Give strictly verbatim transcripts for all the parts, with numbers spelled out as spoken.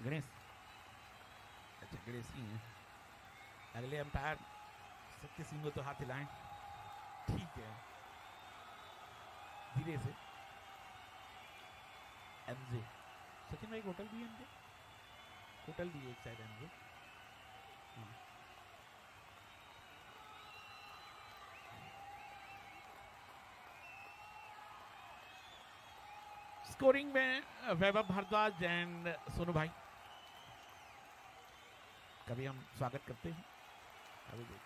गणेश, अच्छा गणेश ही हैं। अगले अंपायर सत्य सिंह को तो हाथ हिलाएं, ठीक है, धीरे से। एमजे सचिन भाई होटल भी है, एमजे होटल भी एक साइड एमजे। स्कोरिंग में वैभव भारद्वाज एंड सोनू भाई का भी हम स्वागत करते हैं। अभी देखिए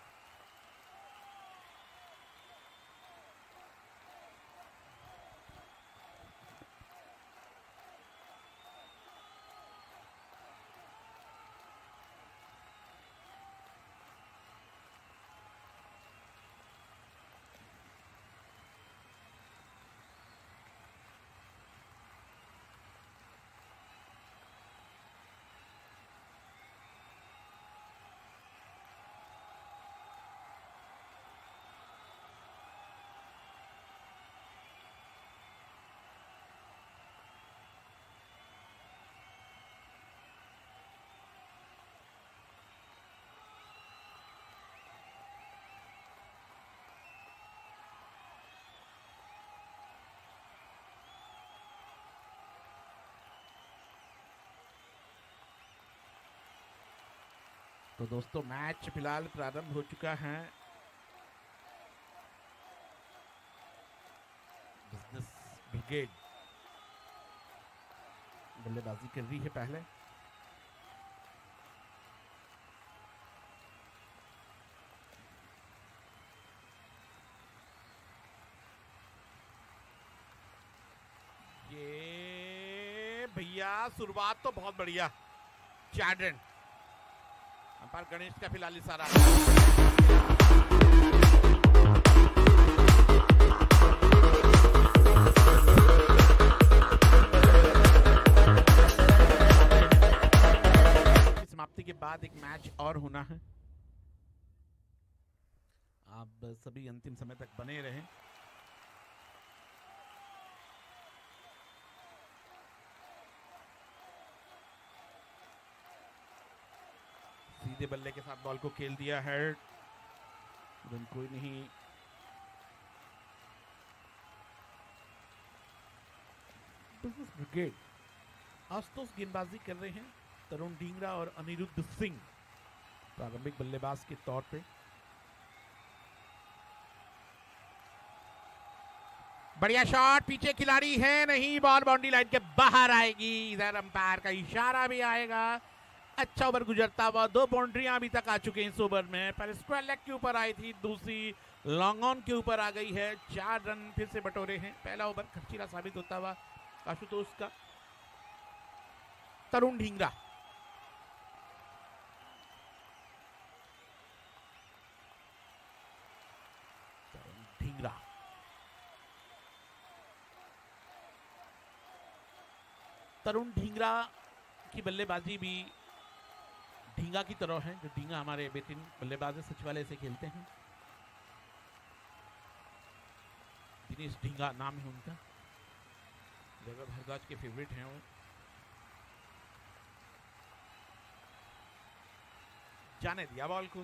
तो दोस्तों मैच फिलहाल प्रारंभ हो चुका है। बिजनेस ब्रिगेड बल्लेबाजी कर रही है पहले। ये भैया शुरुआत तो बहुत बढ़िया, चार्डन अंपायर गणेश का फिलहाल इशारा। समाप्ति के बाद एक मैच और होना है, आप सभी अंतिम समय तक बने रहें। सीधे बल्ले के साथ बॉल को खेल दिया है, रन कोई नहीं। बिजनेस ब्रिगेड आशुतोष गेंदबाजी कर रहे हैं, तरुण ढींगरा और अनिरुद्ध सिंह प्रारंभिक बल्लेबाज के तौर पे। बढ़िया शॉट, पीछे खिलाड़ी है नहीं, बॉल बाउंड्री लाइन के बाहर आएगी। इधर अंपायर का इशारा भी आएगा। अच्छा ओवर गुजरता हुआ, दो बाउंड्रियां अभी तक आ चुके हैं इस ओवर में। पहले स्क्वायर लेग के ऊपर आई थी, दूसरी लॉन्ग ऑन के ऊपर आ गई है। चार रन फिर से बटोरे हैं। पहला ओवर खर्चीला साबित होता हुआ आशुतोष का। तरुण ढींगरा तरुण ढींगरा तरुण ढींगरा की बल्लेबाजी भी ढींगा की तरह है, जो ढींगा हमारे बेहतरीन बल्लेबाज सचिवालय से खेलते हैं। दिनेश ढींगा नाम है उनका, वैभव भारद्वाज के फेवरेट हैं वो। जाने दिया बॉल को,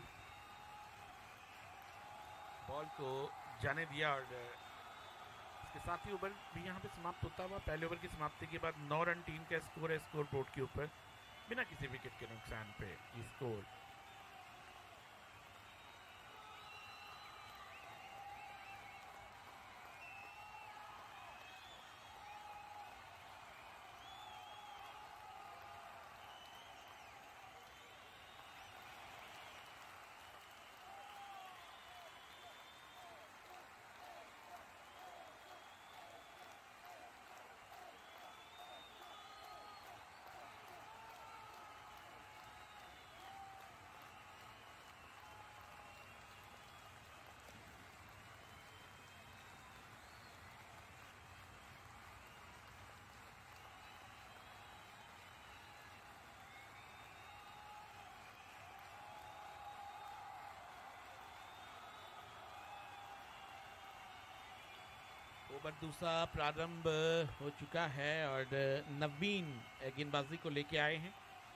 बॉल को जाने दिया और इसके साथ ही ओवर भी यहाँ पे समाप्त होता हुआ। पहले ओवर की समाप्ति के बाद नौ रन टीम का स्कोर है स्कोर बोर्ड के ऊपर, बिना किसी विकेट के नुकसान पे ये स्कोर। ओवर दूसरा प्रारंभ हो चुका है और नवीन गेंदबाजी को लेके आए हैं।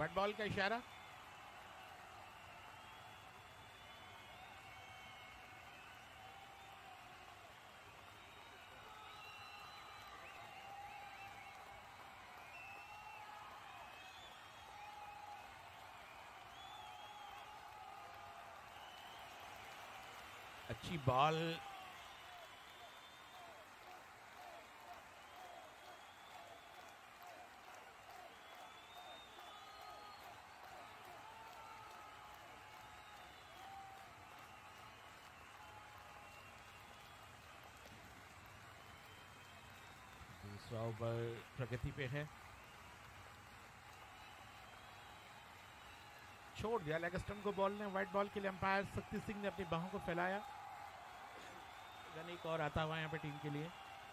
व्हाइट बॉल का इशारा। अच्छी बॉल, दूसरा ओवर प्रगति पे है। छोड़ दिया लेग स्टंप को बॉल ने। व्हाइट बॉल के लिए अंपायर शक्ति सिंह ने अपनी बाहों को फैलाया। रन एक और आता हुआ यहाँ पे टीम के लिए।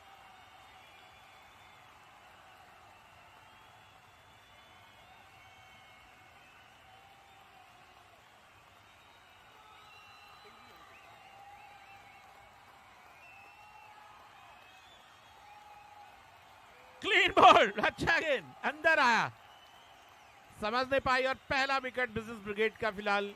क्लीन बॉल, अच्छा गेंद अंदर आया, समझ नहीं पाई और पहला विकेट बिजनेस ब्रिगेड का फिलहाल।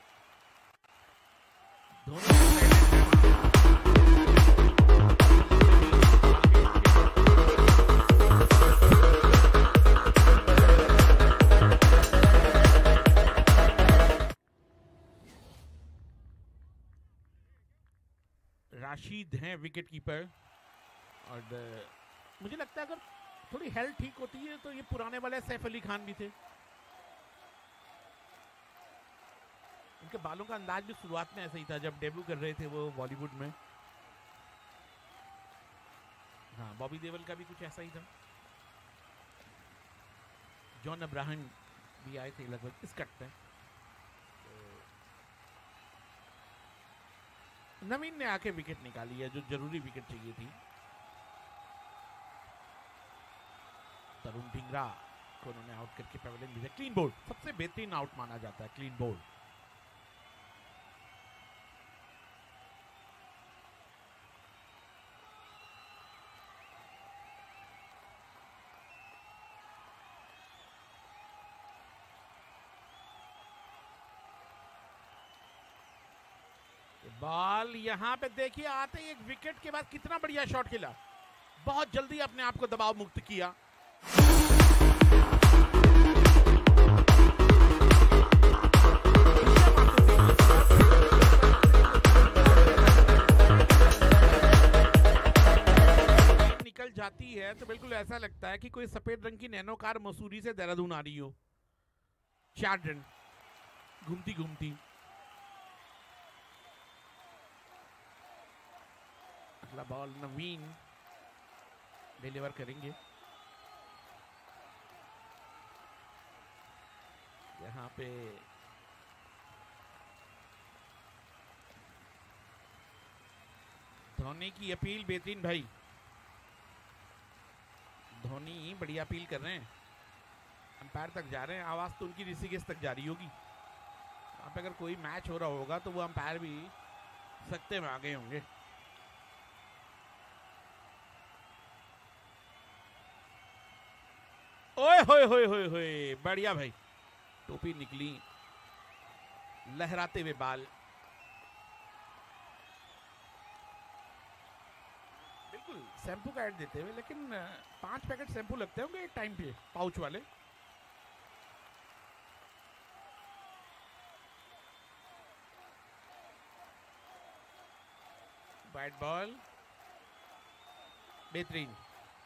राशिद हैं विकेट कीपर और मुझे लगता है अगर थोड़ी हेल्थ ठीक होती है तो ये पुराने वाले सैफ अली खान भी थे। उनके बालों का अंदाज भी शुरुआत में ऐसा ही था जब डेब्यू कर रहे थे वो बॉलीवुड में। हाँ, बॉबी देओल का भी कुछ ऐसा ही था। जॉन अब्राहम भी आए थे लगभग इस कट पे। नवीन ने आके विकेट निकाली है जो जरूरी विकेट चाहिए थी। तरुण ढींगरा को उन्होंने आउट करके पैवेलियन भेजा। क्लीन बोल्ड, सबसे बेहतरीन आउट माना जाता है क्लीन बोल्ड। बॉल यहां पे देखिए, आते ही एक विकेट के बाद कितना बढ़िया शॉट खेला। बहुत जल्दी अपने आप को दबाव मुक्त किया। निकल जाती है तो बिल्कुल ऐसा लगता है कि कोई सफेद रंग की नैनो कार मसूरी से देहरादून आ रही हो। चार रन घूमती घूमती। अगला बॉल नवीन डिलीवर करेंगे। यहाँ पे धोनी की अपील बेहतरीन भाई। धोनी बढ़िया अपील कर रहे हैं, अंपायर तक जा रहे हैं। आवाज तो उनकी ऋषिकेश तक जा रही होगी। वहां पे अगर कोई मैच हो रहा होगा तो वो अंपायर भी सख्ते में आ गए होंगे। ओए होए होए होए होए, बढ़िया भाई, टोपी निकली, लहराते हुए बाल। बिल्कुल शैम्पू का ऐड देते हुए, लेकिन पांच पैकेट शैम्पू लगते होंगे एक टाइम पे, पाउच वाले। वाइड बॉल बेहतरीन।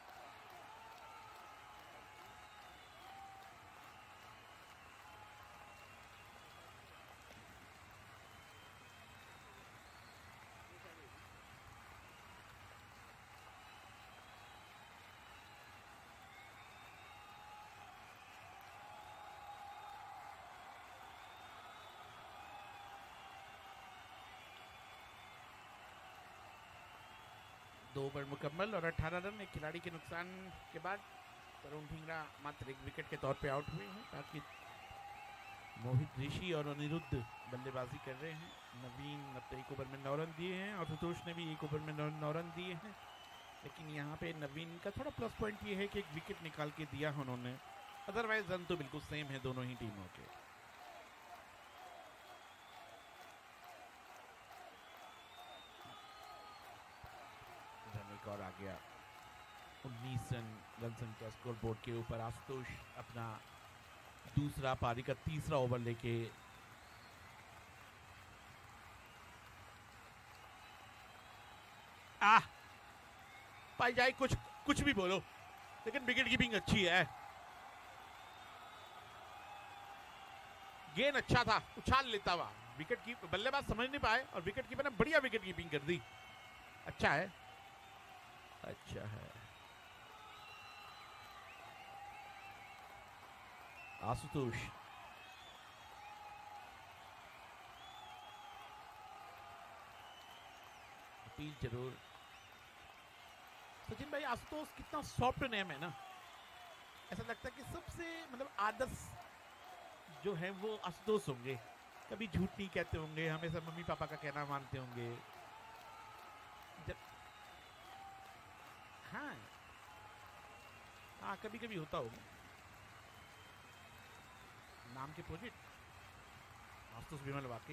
दो ओवर मुकम्मल और अठारह रन। एक खिलाड़ी के नुकसान के बाद तरुण ढींगरा मात्र एक विकेट के तौर पे आउट हुए हैं। बाकी मोहित ऋषि और अनिरुद्ध बल्लेबाजी कर रहे हैं। नवीन अब एक ओवर में नौ रन दिए हैं और सुतोष ने भी एक ओवर में नौ रन दिए हैं। लेकिन यहाँ पे नवीन का थोड़ा प्लस पॉइंट ये है कि एक विकेट निकाल के दिया उन्होंने। अदरवाइज रन तो बिल्कुल सेम है दोनों ही टीमों के। रन एक और आ गया, उन्नीस रन रन संख्या स्कोर बोर्ड के ऊपर। आशुतोष अपना दूसरा पारी का तीसरा ओवर लेके आ पाई जाए, कुछ कुछ भी बोलो लेकिन विकेट कीपिंग अच्छी है। गेंद अच्छा था, उछाल लेता हुआ विकेट की बल्लेबाज समझ नहीं पाए और विकेट कीपर ने बढ़िया विकेट कीपिंग कर दी। अच्छा है, अच्छा है। आशुतोष अपील जरूर। सचिन भाई, आशुतोष कितना सॉफ्ट नेम है ना, ऐसा लगता है कि सबसे मतलब आदर्श जो है वो आशुतोष होंगे। कभी झूठ नहीं कहते होंगे, हमेशा मम्मी पापा का कहना मानते होंगे। जब हाँ हाँ कभी कभी होता होगा। नाम के प्रोजेक्ट आशुतोष विमल वाकई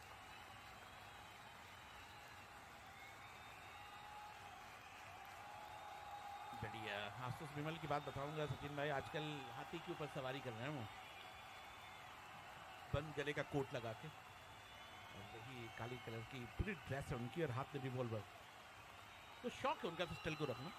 बढ़िया। आशुतोष विमल की बात बताऊंगा सचिन भाई, आजकल हाथी के ऊपर सवारी कर रहे हैं वो, बंद गले का कोट लगा के, और वही काली कलर की पूरी ड्रेस है उनकी और हाथ में रिवॉल्वर। तो शौक है उनका पिस्टल को रखना।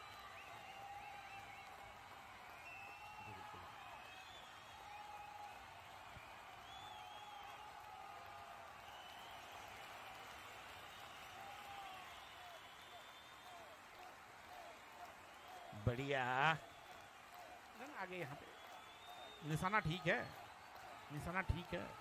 बढ़िया रन आ गए यहाँ पे। निशाना ठीक है, निशाना ठीक है।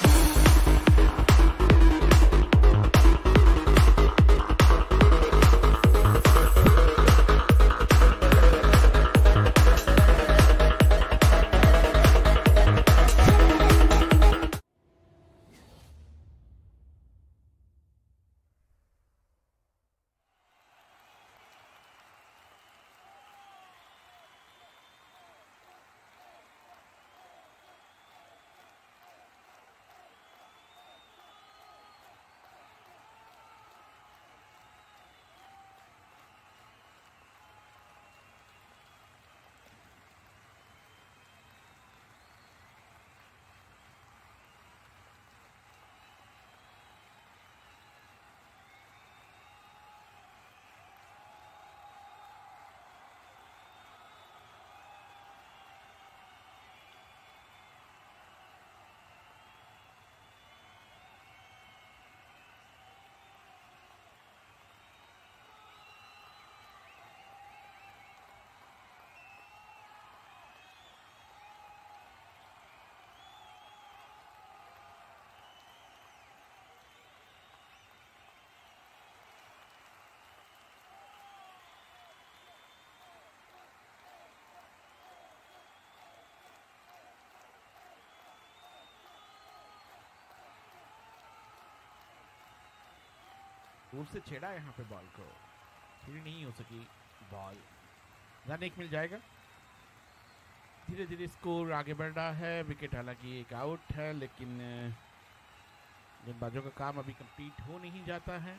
दूर से छेड़ा यहाँ पे बॉल को, पूरी नहीं हो सकी बॉल। रन एक मिल जाएगा। धीरे धीरे स्कोर आगे बढ़ रहा है। विकेट हालांकि एक आउट है, लेकिन गेंदबाजों का काम अभी कंप्लीट हो नहीं जाता है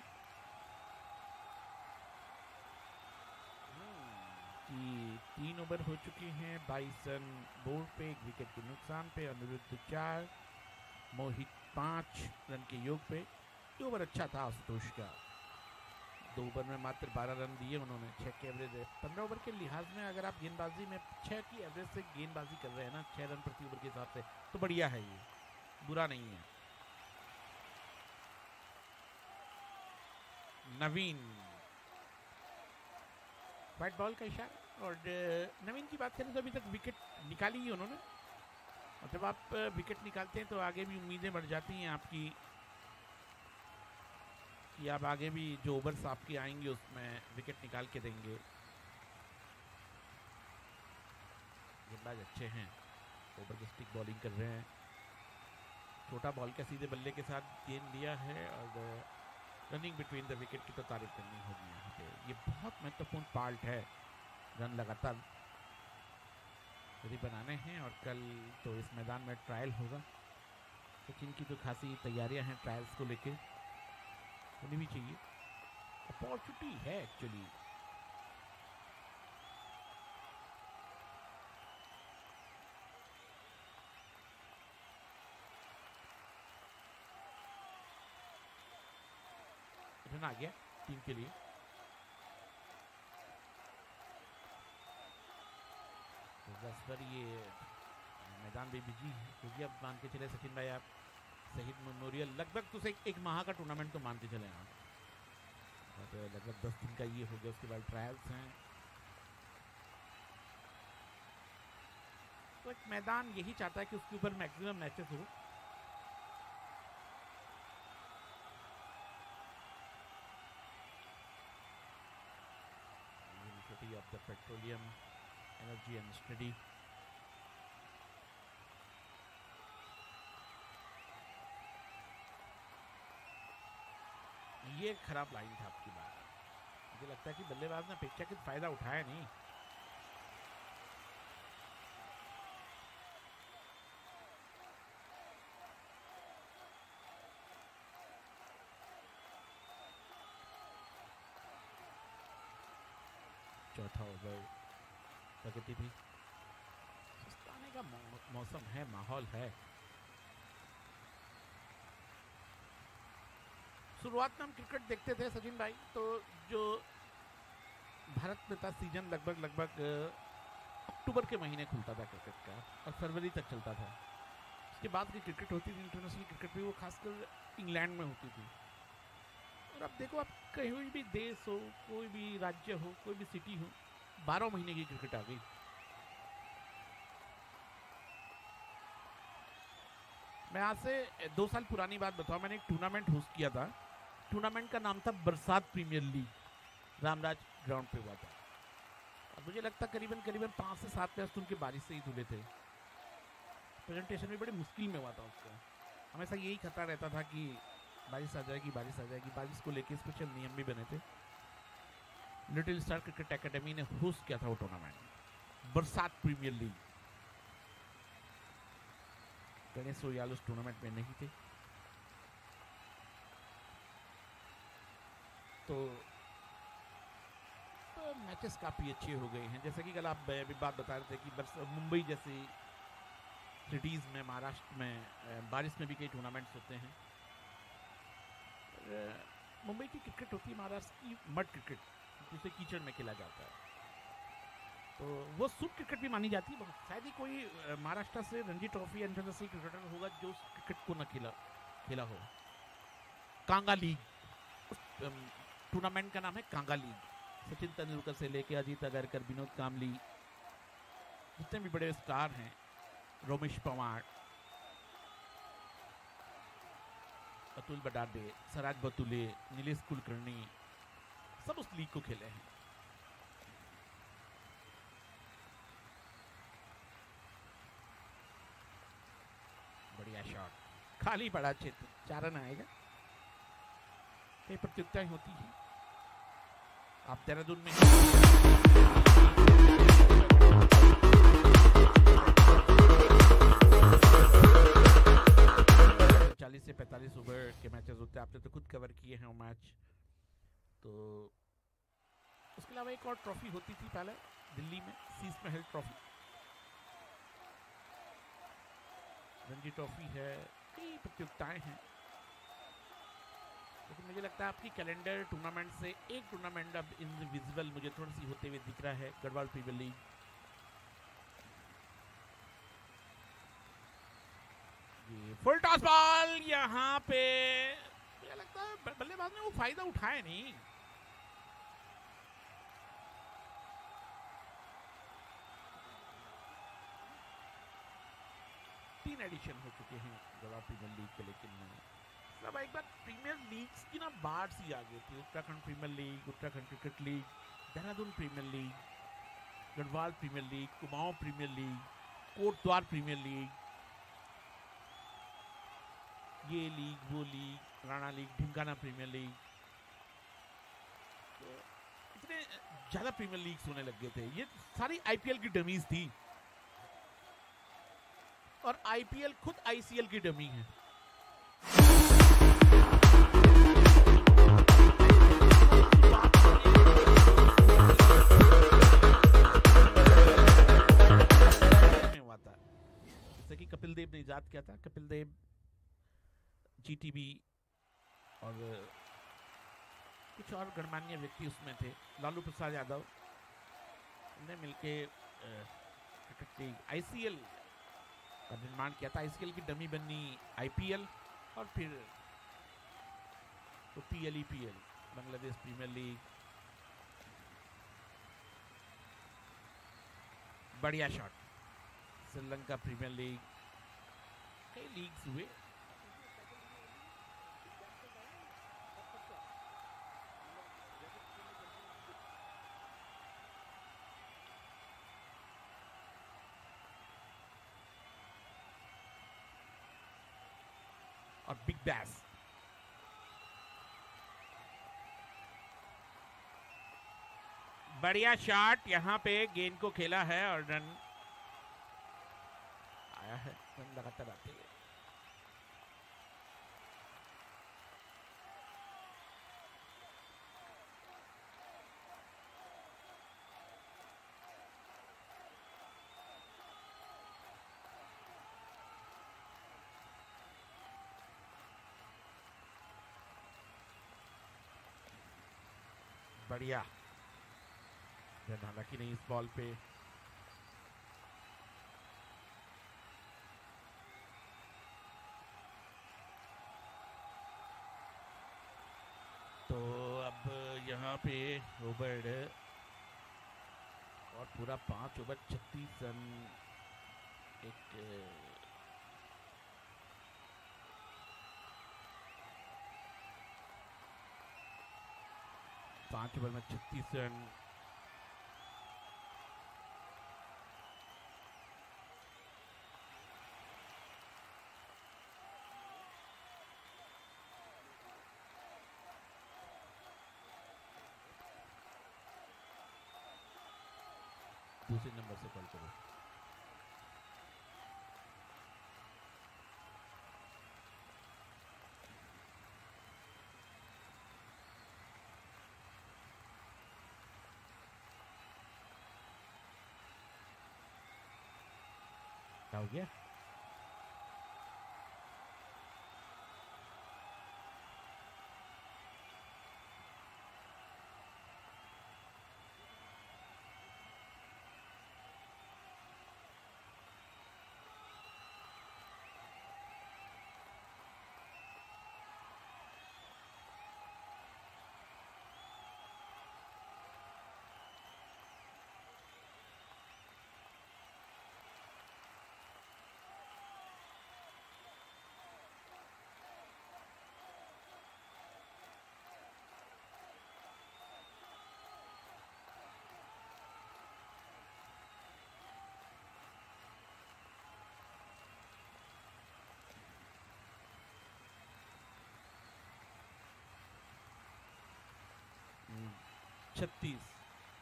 कि तीन ओवर हो चुके हैं। बाईस रन बोर्ड पे, एक विकेट के नुकसान पे। अनिरुद्ध चार, मोहित पाँच रन के योग पे। दो ओवर अच्छा था आशुतोष का, दो ओवर में मात्र बारह रन दिए उन्होंने, छः के एवरेज है। पंद्रह ओवर के लिहाज में अगर आप गेंदबाजी में छः की एवरेज से गेंदबाजी कर रहे हैं ना, छः रन प्रति ओवर के हिसाब से, तो बढ़िया है, ये बुरा नहीं है। नवीन व्हाइट बॉल का इशारा। और नवीन की बात करें तो अभी तक विकेट निकाली ही उन्होंने, और जब आप विकेट निकालते हैं तो आगे भी उम्मीदें बढ़ जाती हैं आपकी कि आप आगे भी जो ओवर्स आपके आएंगे उसमें विकेट निकाल के देंगे। गेंदबाज अच्छे हैं, ओवर की स्टिक बॉलिंग कर रहे हैं। छोटा बॉल का सीधे बल्ले के साथ गेंद दिया है, और रनिंग बिटवीन द विकेट की तो तारीफ करनी होगी यहाँ पे। ये बहुत महत्वपूर्ण पार्ट है, रन लगातार यदि बनाने हैं और कल तो इस मैदान में ट्रायल होगा। सचिन की तो खासी तैयारियां हैं ट्रायल्स को लेके, होनी भी चाहिए, अपॉर्चुनिटी है एक्चुअली। रन आ गया टीम के लिए। तो बस पर ये मैदान भी बिजी हो गया। अब मान के चले सचिन भाई आप, शहीद मेमोरियल लगभग तो एक, एक माह का टूर्नामेंट तो मान के चले आप, तो लगभग दस दिन का ये हो गया। उसके बाद ट्रायल्स हैं, तो एक मैदान यही चाहता है कि उसके ऊपर मैक्सिमम मैचेस हो। Of the petroleum energy and study, ये खराब लाइन था आपकी बात। मुझे लगता है कि बल्लेबाज ने अपेक्षाकृत फायदा उठाया नहीं। चौथा ओवर प्रगति भी सुस्ताने का मौसम है, माहौल है। शुरुआत में हम क्रिकेट देखते थे सचिन भाई, तो जो भारत में था सीजन लगभग लगभग अक्टूबर के महीने खुलता था क्रिकेट का और फरवरी तक चलता था। उसके बाद की क्रिकेट होती थी इंटरनेशनल क्रिकेट भी, वो खासकर इंग्लैंड में होती थी। और अब देखो, आप कहीं भी देश हो, कोई भी राज्य हो, कोई भी सिटी हो, बारह महीने की क्रिकेट आ गई। मैं आज से दो साल पुरानी बात बताऊं, मैंने एक टूर्नामेंट होस्ट किया था। टूर्नामेंट का नाम था बरसात प्रीमियर लीग, रामराज ग्राउंड पे हुआ था। और मुझे लगता करीबन करीबन पांच से सात मैच उनके बारिश से ही धुले थे। प्रेजेंटेशन भी बड़ी मुश्किल में हुआ था उसका। हमेशा यही खतरा रहता था कि बारिश आ जाएगी, बारिश आ जाएगी। बारिश को लेके स्पेशल नियम भी बने थे। लिटिल स्टार क्रिकेट एकेडमी ने होस्ट किया था वो टूर्नामेंट, बरसात प्रीमियर लीग। गणेश सोयाल उस टूर्नामेंट में नहीं थे, तो, तो मैचेस काफी अच्छे हो गए हैं। जैसे कि कल आप अभी बात बता रहे थे कि मुंबई जैसी सिटीज में, महाराष्ट्र में बारिश में भी कई टूर्नामेंट्स होते हैं। मुंबई की क्रिकेट होती है महाराष्ट्र की मड क्रिकेट, जिसे कीचड़ में खेला जाता है, तो वो सुप क्रिकेट भी मानी जाती है। शायद ही कोई महाराष्ट्र से रणजी ट्रॉफी इंटरनेशनल क्रिकेटर होगा जो उस क्रिकेट को न खेला खेला हो। कांगा लीग, टूर्नामेंट का नाम है कांगा लीग। सचिन तेंदुलकर से लेके अजीत अगरकर, विनोद कामली, जितने भी बड़े स्टार हैं, रोमेश पवार, अतुल बडाडे, सराज बतुले, नीलेश कुलकर्णी, सब उस लीग को खेले हैं। बढ़िया शॉट, खाली पड़ा क्षेत्र, चार रन आएगा। कई प्रतियोगिताएं होती हैं, आप देहरादून में चालीस से पैंतालीस ओवर के मैचेस होते हैं। आपने तो खुद कवर किए हैं वो मैच। तो उसके अलावा एक और ट्रॉफी होती थी पहले दिल्ली में, शीश महल ट्रॉफी, रणजी ट्रॉफी है, कई प्रतियोगिताएं हैं। लेकिन मुझे लगता है आपकी कैलेंडर टूर्नामेंट से एक टूर्नामेंट अब इनविजिबल मुझे थोड़ी सी होते हुए दिख रहा है, गढ़वाल प्रीमियर लीग। ये फुल टॉस बॉल, यहाँ पे मुझे लगता है बल्लेबाज ने वो फायदा उठाया नहीं। तीन एडिशन हो चुके हैं गढ़वाल प्रीमियर लीग के, लेकिन अब एक बार प्रीमियर लीग्स की ना बाढ़ सी आ गई थी। Uttarakhand premier league, Uttarakhand cricket league, Dehradun premier league, Garhwal premier league, Kumaon premier league, Kotdwar premier league, ये लीग, वो लीग, राणा लीग, ढिमकाना प्रीमियर लीग, तो इतने ज्यादा प्रीमियर लीग्स होने लग गए थे। ये सारी आईपीएल की डमीज थी। और आईपीएल खुद आईसीएल की डमी है। हुआ था जैसे कि कपिल देव ने इजाद किया था। कपिल देव, जीटीबी और कुछ और गणमान्य व्यक्ति उसमें थे, लालू प्रसाद यादव ने मिलके आईसीएल का निर्माण किया था। आईसीएल की डमी बनी आईपीएल और फिर तो PL EPL, Bangladesh premier league. बढ़िया शॉट, श्रीलंका प्रीमियर लीग, कई लीग्स हुए। और बिग बैश, बढ़िया शॉट, यहां पे गेंद को खेला है और रन आया है। रन लगातार आते हुए बढ़िया रन, हालांकि नहीं इस बॉल पे। तो अब यहाँ पे ओवर और पूरा पांच ओवर छत्तीस रन, एक पांच ओवर में छत्तीस रन। दूसरे नंबर से कॉल करो। क्या हो गया? छत्तीस।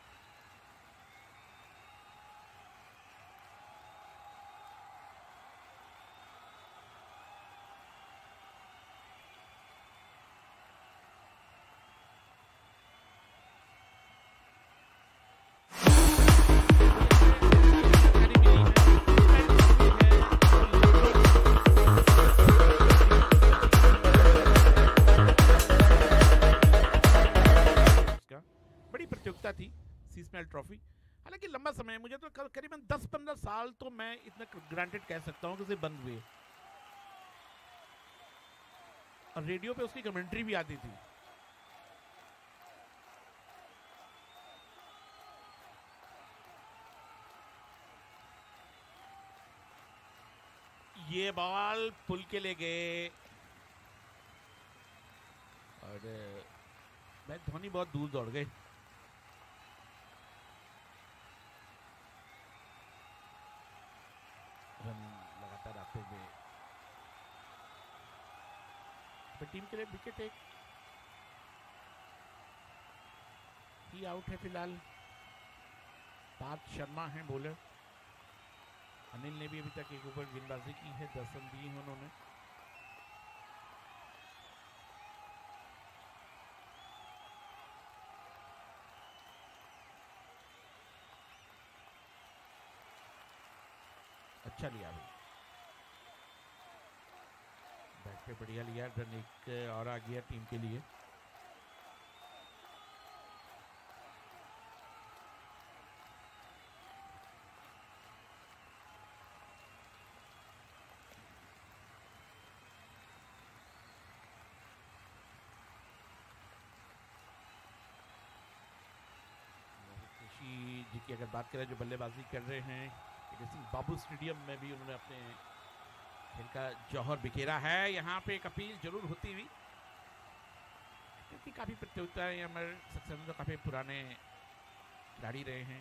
थी सीसमेल ट्रॉफी, हालांकि लंबा समय, मुझे तो करीबन दस पंद्रह साल तो मैं इतना ग्रांटेड कह सकता हूं कि उसे बंद हुए, और रेडियो पे उसकी कमेंट्री भी आती थी। ये बॉल पुल के ले गए और भाई धोनी बहुत दूर दौड़ गए। रन लगातार आते हुए टीम के लिए विकेट एक ही आउट है फिलहाल। पार्थ शर्मा है बॉलर। अनिल ने भी अभी तक एक ओवर गेंदबाजी की है, दस रन दिए हैं उन्होंने। अच्छा लिया भाई, बैट पे बढ़िया लिया, रन एक और आ गया टीम के लिए। जी की अगर बात करें जो बल्लेबाजी कर रहे हैं, सिंह बाबू स्टेडियम में भी उन्होंने अपने खेल का जौहर बिखेरा है। यहाँ पे एक अपील जरूर होती हुई, क्योंकि काफी प्रतियोगिताएं हमारे सक्सेस तो काफी पुराने खिलाड़ी रहे हैं।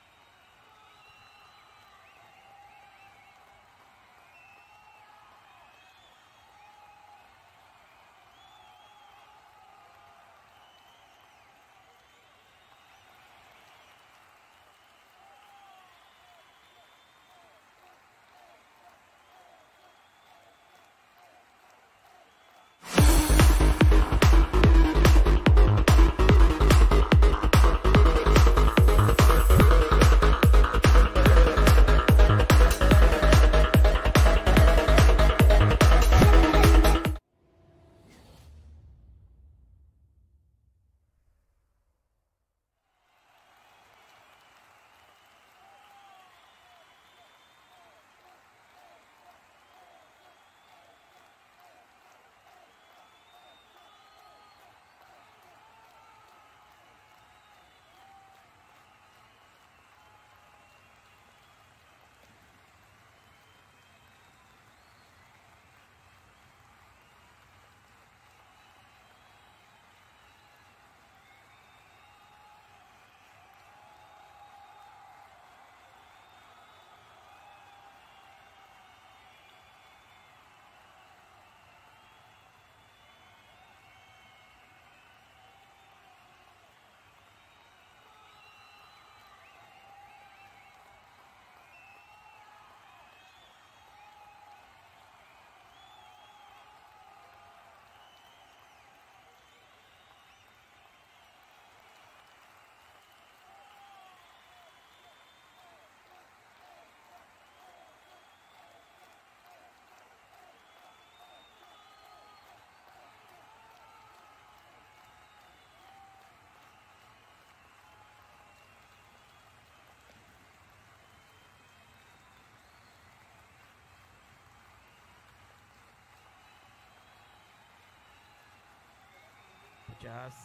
पचास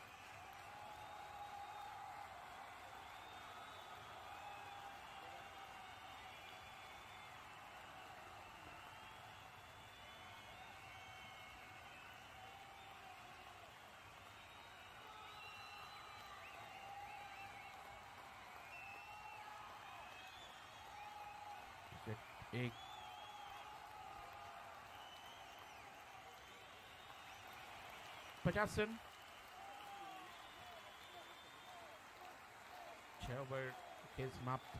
एक पचास रन, छह ओवर खेल समाप्त।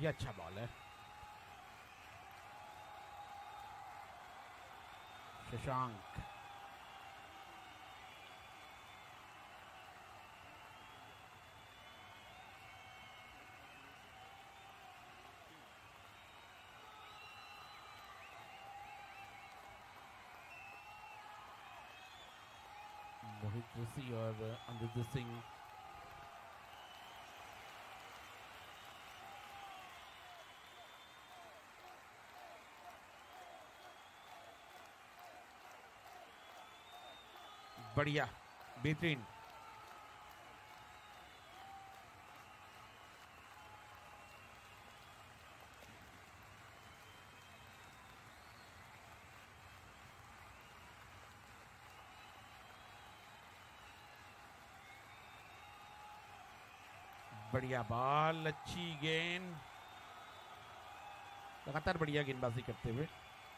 ये अच्छा बॉल है। शशांक मोहित ऋषि और अमृत सिंह बढ़िया, बेहतरीन। बढ़िया बॉल, अच्छी गेंद, लगातार बढ़िया गेंदबाजी करते हुए।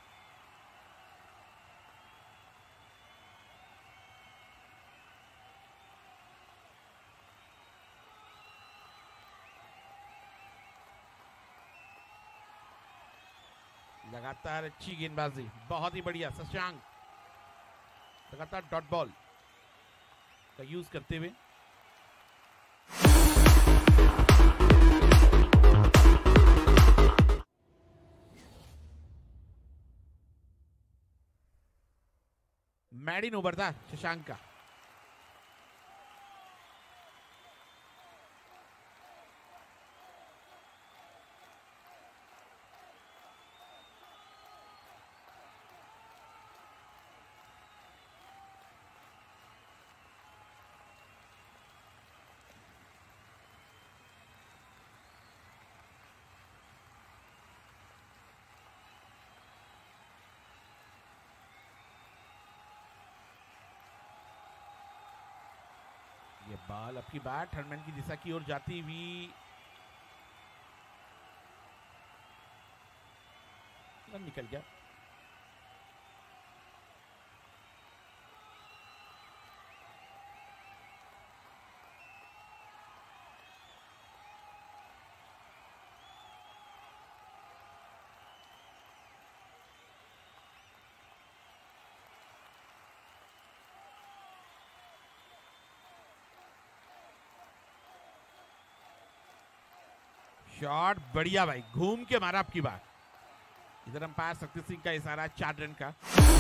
लगातार अच्छी गेंदबाजी, बहुत ही बढ़िया। शशांक लगातार डॉट बॉल का यूज करते हुए। मैडिन ओवर था शशांक का। ये बॉल आपकी बात हरमैन की दिशा की ओर जाती हुई, रन निकल गया। शॉट बढ़िया भाई, घूम के मारा आपकी बात। इधर अंपायर शक्ति सिंह का इशारा चार रन का।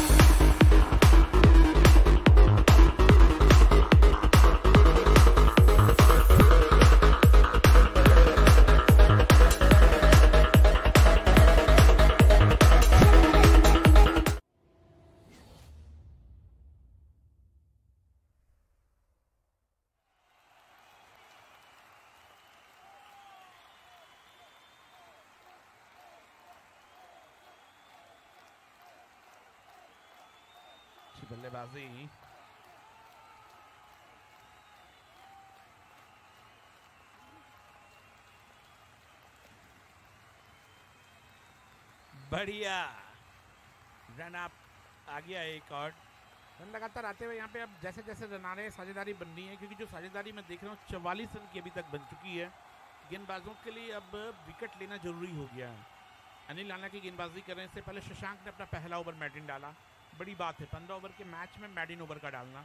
बल्लेबाजी बढ़िया, रन आप आ गया एक और। रन लगातार आते हुए यहाँ पे अब जैसे जैसे रन आ रहे हैं साझेदारी बन रही है, क्योंकि जो साझेदारी मैं देख रहा हूँ चवालीस रन की अभी तक बन चुकी है। गेंदबाजों के लिए अब विकेट लेना जरूरी हो गया है। अनिल राणा की गेंदबाजी करने से पहले शशांक ने अपना पहला ओवर मैडिन डाला। बड़ी बात है पंद्रह ओवर के मैच में मैडिन ओवर का डालना।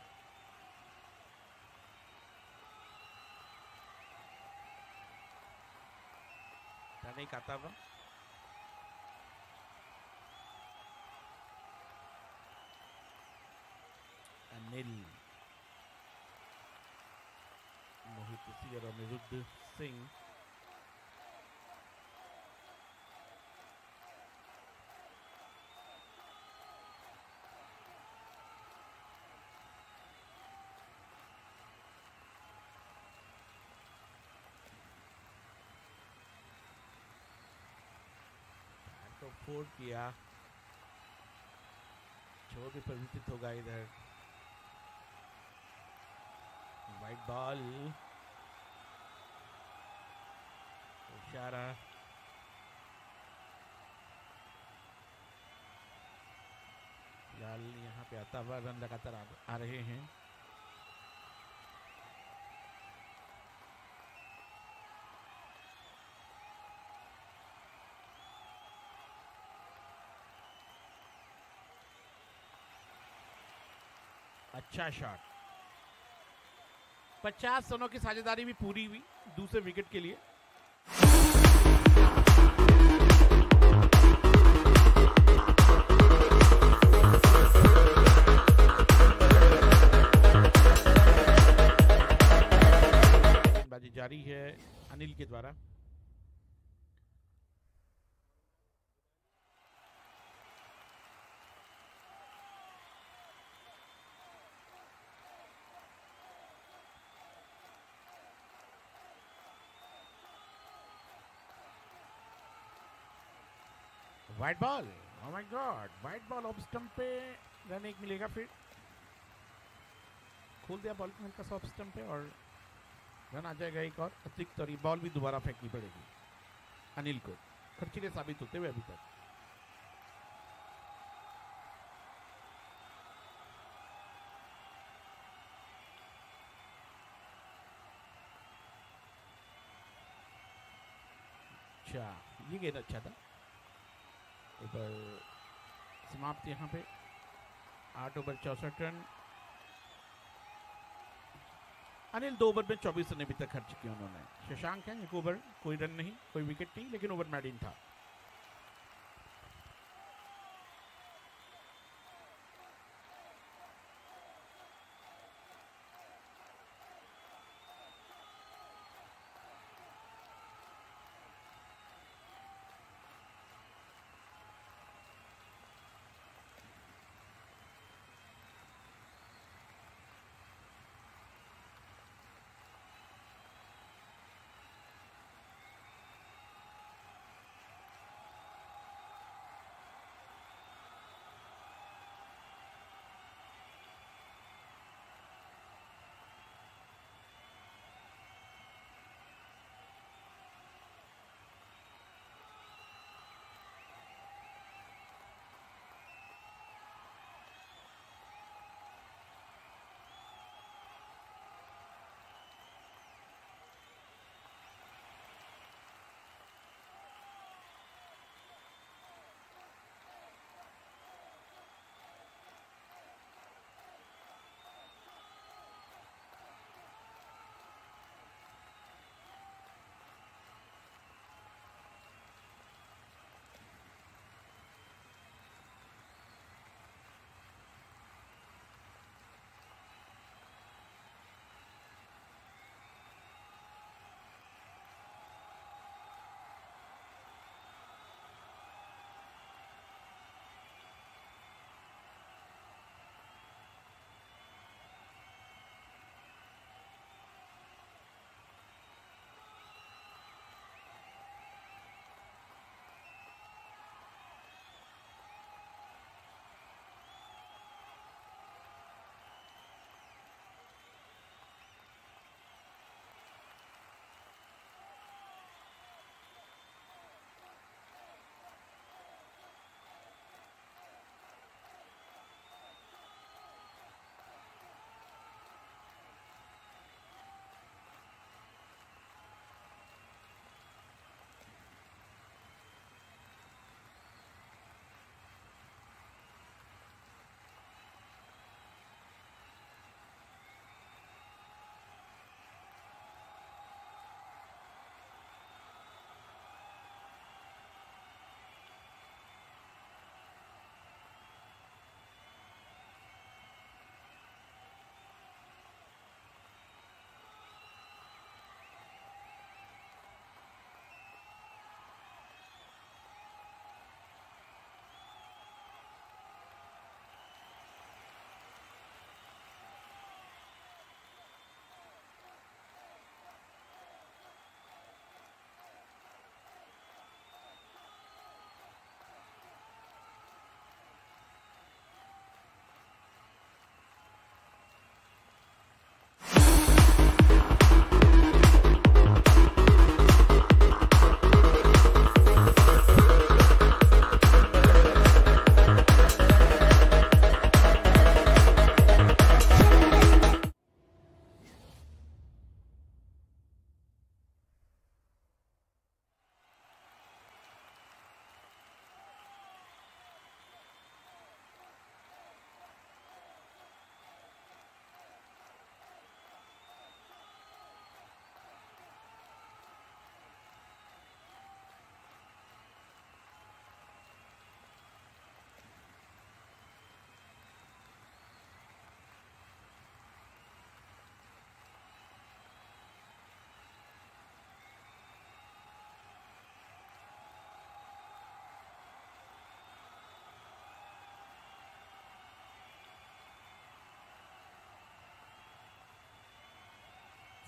नहीं खाता हुआ अनिल, मोहित ऋषि और अनिरुद्ध सिंह। तो फोर किया, छोर भी परिवर्तित होगा इधर। वाइट बॉल, इशारा, फिलहाल यहाँ पे आता हुआ रन लगातार आ, आ रहे हैं। अच्छा शॉट, पचास रनों की साझेदारी भी पूरी हुई दूसरे विकेट के लिए। बाजी जारी है अनिल के द्वारा। Wide ball, oh my god, wide ball off stump पे रन एक मिलेगा, फिर खोल दिया बॉल को हल्का सा ऑफ स्टंप पे और रन आ जाएगा एक और अतिरिक्त, और ये बॉल भी दोबारा फेंकनी पड़ेगी अनिल को, खर्चीले साबित होते हुए अभी तक। अच्छा, ये गेंद अच्छा था। ओवर समाप्त यहाँ पे, आठ ओवर चौसठ रन। अनिल दो ओवर में चौबीस रन अभी तक खर्च किए उन्होंने। शशांक है एक ओवर, कोई रन नहीं, कोई विकेट नहीं, लेकिन ओवर मैडिन था।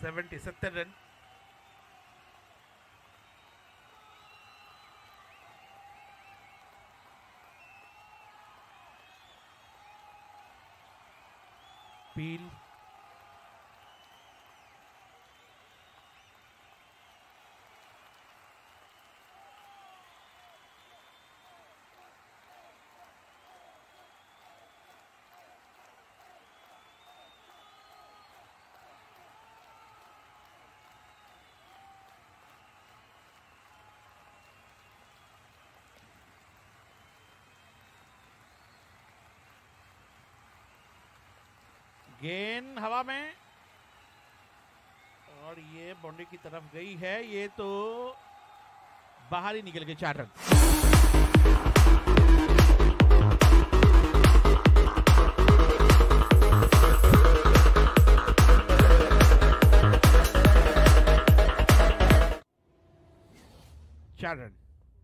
सेवेंटी सत्तर रन। पील गेंद हवा में और ये बाउंड्री की तरफ गई है। ये तो बाहर ही निकल गए। चार रन। चार रन।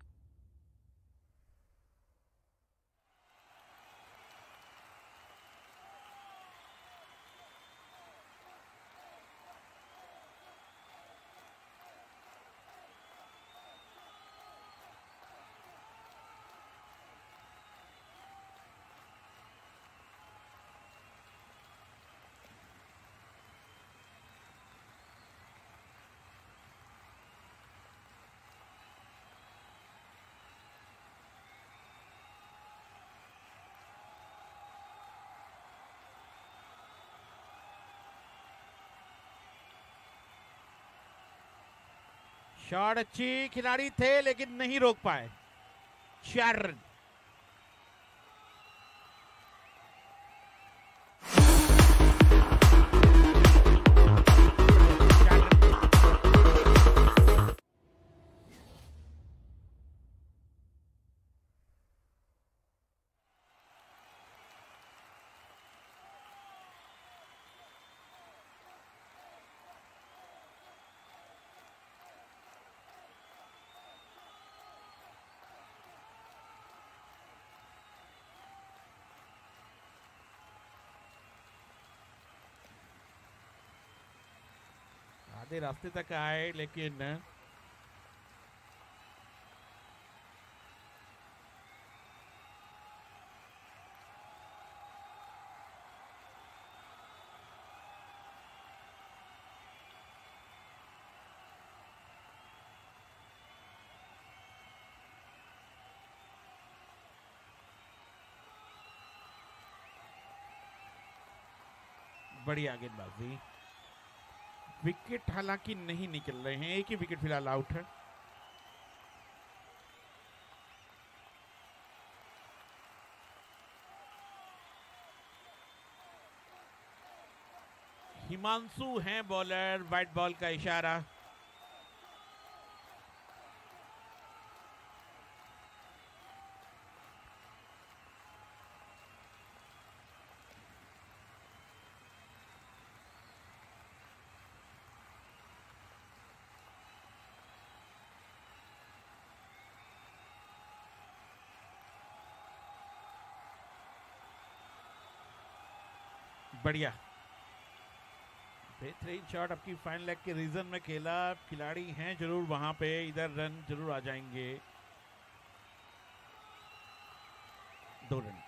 शॉट अच्छी, खिलाड़ी थे लेकिन नहीं रोक पाए। चार रन। आधे रास्ते तक आए लेकिन बढ़िया गेंदबाजी। विकेट हालांकि नहीं निकल रहे हैं, एक ही विकेट फिलहाल आउट है। हिमांशु हैं बॉलर, वाइट बॉल का इशारा। बढ़िया बेहतरीन शॉट। आपकी फाइन लेग के रीजन में खेला, खिलाड़ी हैं जरूर वहां पे, इधर रन जरूर आ जाएंगे। दो रन।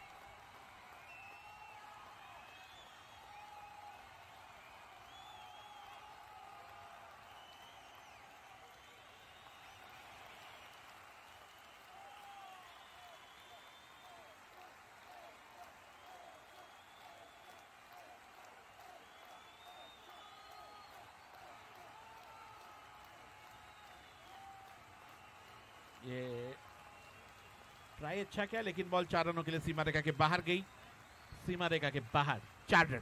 ये ट्राई अच्छा किया लेकिन बॉल चार रनों के लिए सीमा रेखा के बाहर गई। सीमा रेखा के बाहर। चार रन।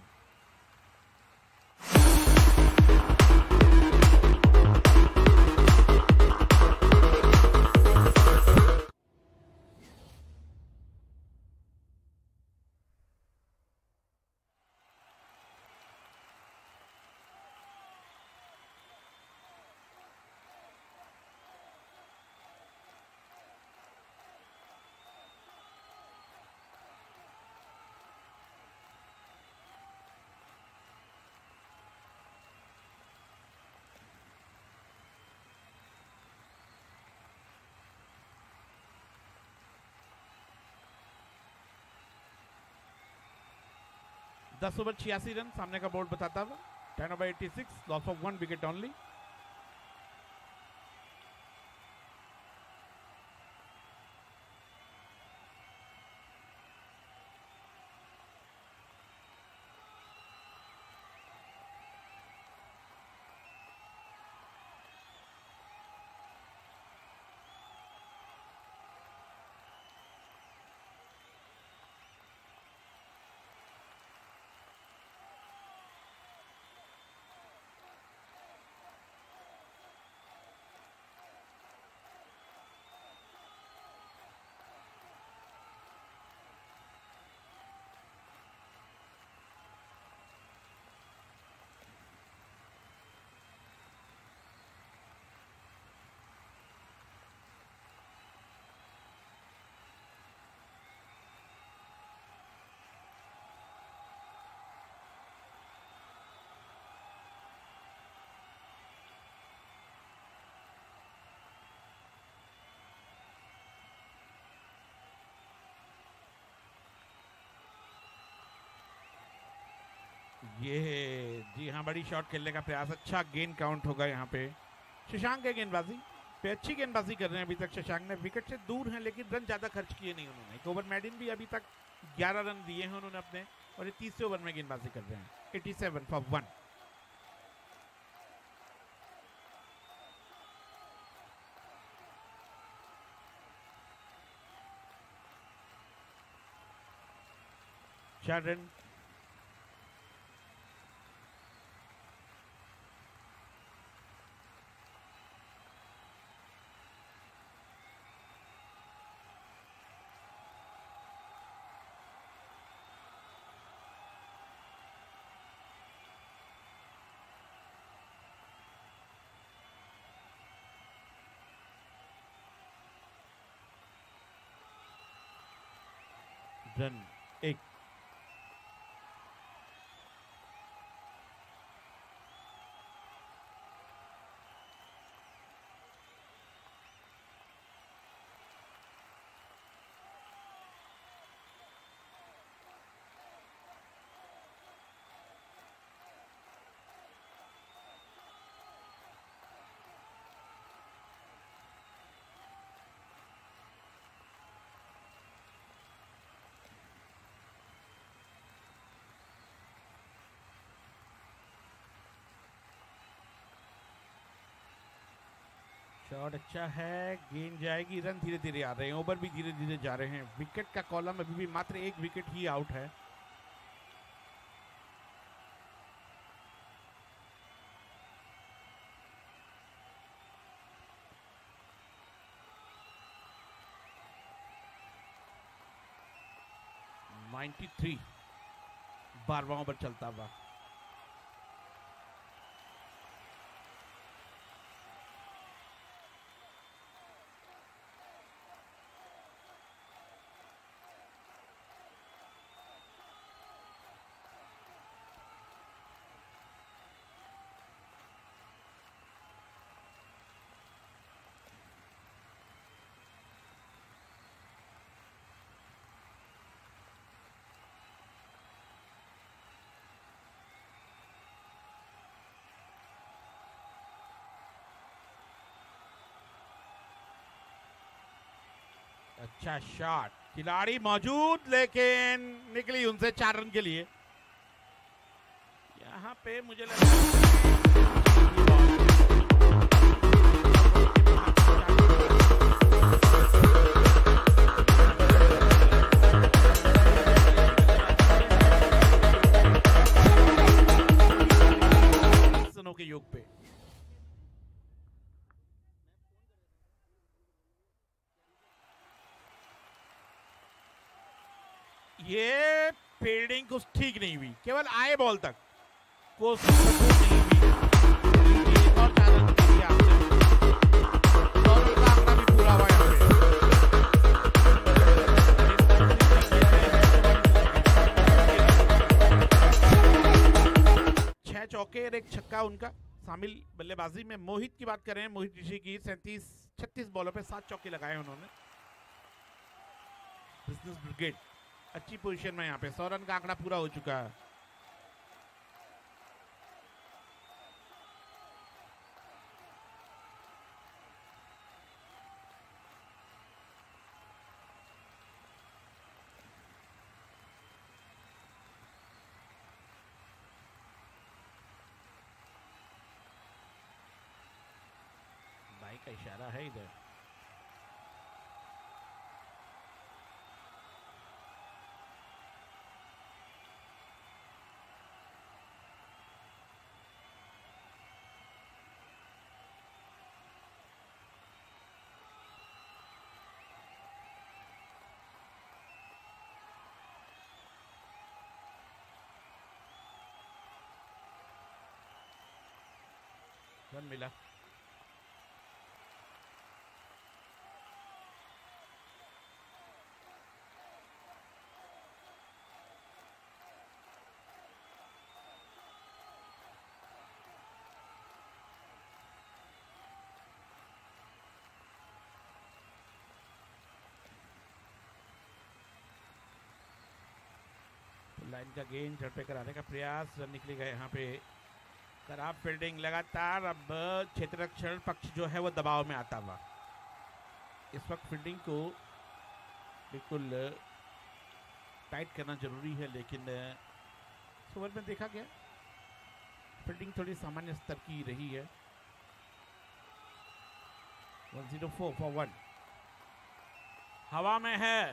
दस ओवर छियासी रन सामने का बोर्ड बताता हुआ। Ten over eighty six, loss of one wicket only. ये जी हाँ, बड़ी शॉट खेलने का प्रयास, अच्छा गेंद काउंट होगा यहाँ पे। शशांक के गेंदबाजी पे अच्छी गेंदबाजी कर रहे हैं अभी तक शशांक ने। विकेट से दूर हैं लेकिन रन ज्यादा खर्च किए नहीं उन्होंने। एक ओवर मैडिन भी अभी तक ग्यारह रन दिए हैं उन्होंने अपने, और ये तीसरे ओवर में गेंदबाजी कर रहे हैं। Eighty seven for one. चार रन। रन एक। शॉट अच्छा है, गेंद जाएगी, रन धीरे धीरे आ रहे हैं, ओवर भी धीरे धीरे जा रहे हैं। विकेट का कॉलम अभी भी मात्र एक विकेट ही आउट है। नाइन्टी थ्री, बारहवां ओवर चलता हुआ। अच्छा शॉट, खिलाड़ी मौजूद लेकिन निकली उनसे चार रन के लिए। यहाँ पे मुझे लगा रनों के योग पे। ये फील्डिंग कुछ ठीक नहीं हुई, केवल आए बॉल तक कोशिश नहीं हुई। और चार रन दिए आपने, और उनका आंकड़ा भी पूरा हुआ यहाँ पे। छह चौके और एक छक्का उनका शामिल बल्लेबाजी में। मोहित की बात करें, मोहित ऋषि की सैंतीस छत्तीस बॉलों पे सात चौके लगाए उन्होंने। बिजनेस ब्रिगेड अच्छी पोजीशन में यहाँ पे। सौ रन का आंकड़ा पूरा हो चुका है। प्यारा है इधर। रन मिला। लाइन का गेंद जड़ पे कराने का प्रयास, रन निकलेगा यहाँ पे। खराब फील्डिंग लगातार। अब क्षेत्ररक्षण पक्ष जो है वो दबाव में आता हुआ। इस वक्त फील्डिंग को बिल्कुल टाइट करना जरूरी है, लेकिन इस ओवर में देखा गया फील्डिंग थोड़ी सामान्य स्तर की रही है। One zero four for one हवा में है,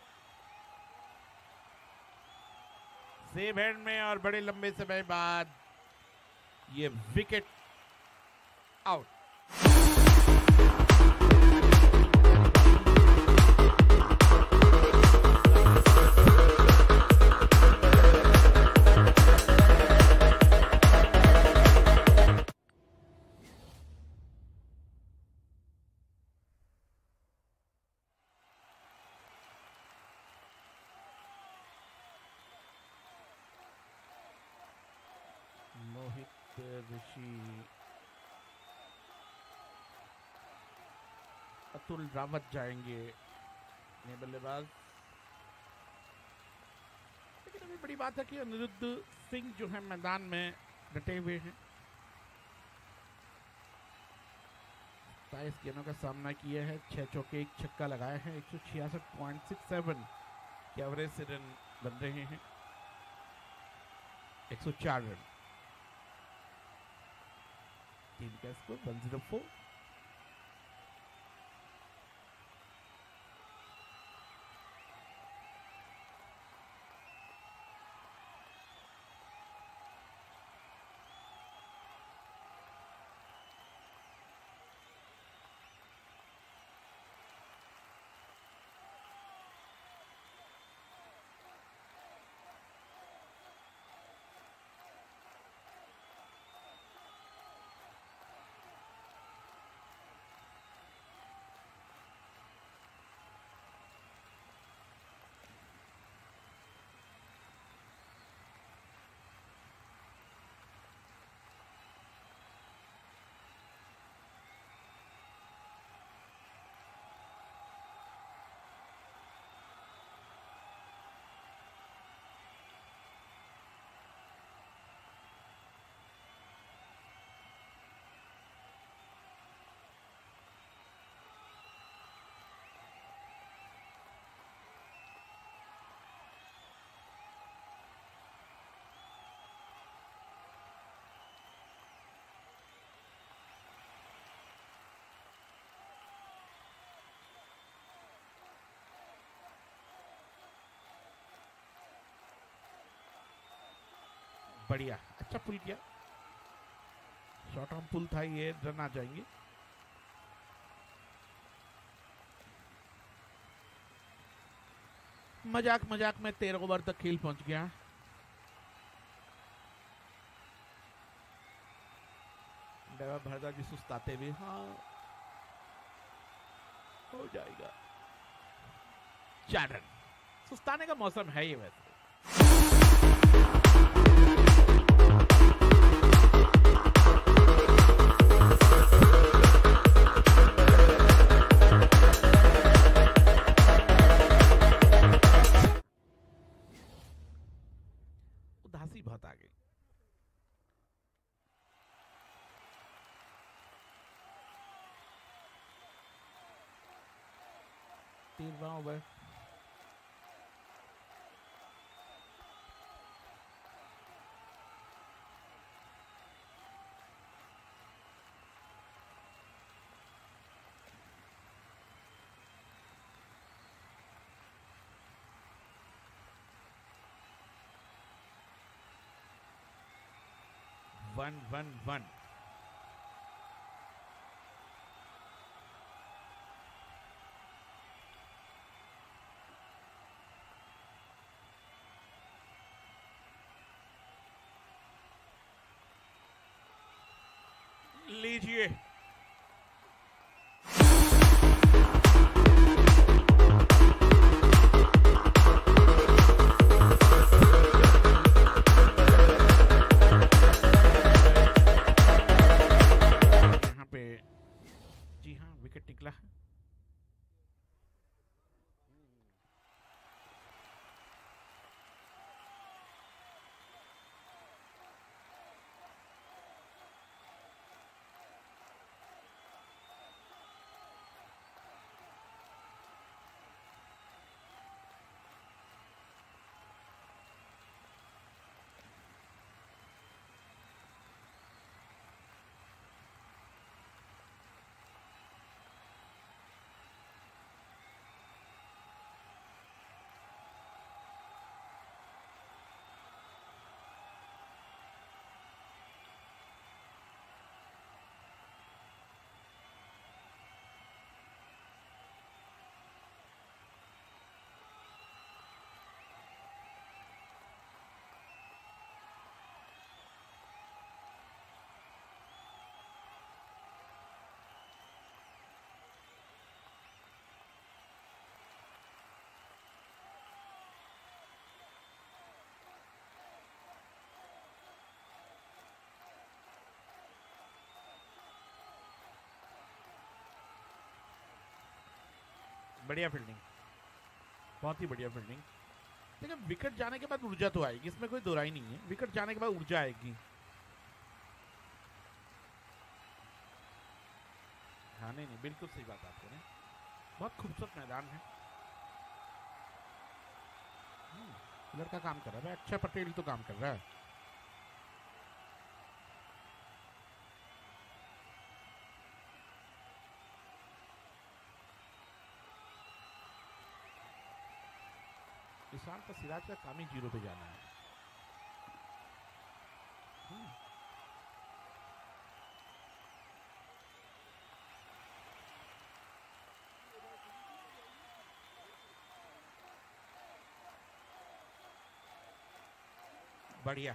सेव हैंड में, और बड़े लंबे समय बाद ये विकेट आउट। मोहित ऋषि, अतुल रावत जाएंगे नए बल्लेबाज। लेकिन अभी बड़ी बात है कि अनिरुद्ध सिंह जो है मैदान में डटे हुए हैं। सत्ताईस गेंदों का सामना किया है, छह चौके एक छक्का लगाए हैं, एक सौ छियासठ पॉइंट सिक्स सेवन के एवरेज से रन बन रहे हैं। एक सौ चार रन, टीम का स्कोर वन ज़ीरो फोर। बढ़िया, अच्छा पुल किया, शॉर्ट आर्म पुल था ये, रन आ जाएंगे। मजाक मजाक में तेरह ओवर तक खेल पहुंच गया। डेवा भारद्वाज सुस्ताते हुए, हाँ हो जाएगा। चार रन, सुस्ताने का मौसम है ये वैसे। उदासी बहुत आ गई। तेरहवां ओवर, वन वन वन। लीजिए यहाँ पे, जी हाँ विकेट निकला। बढ़िया फील्डिंग, बहुत ही बढ़िया फील्डिंग। देखिए विकेट जाने के बाद ऊर्जा तो आएगी, इसमें कोई दोराई नहीं है। विकेट जाने के बाद ऊर्जा आएगी। हाँ नहीं नहीं बिल्कुल सही बात आप कह रहे हैं। बहुत खूबसूरत मैदान है। लड़का काम कर रहा है, अच्छा पटेल तो काम कर रहा है। इस साल तो सिराज का काम ही जीरो पे जाना है। बढ़िया,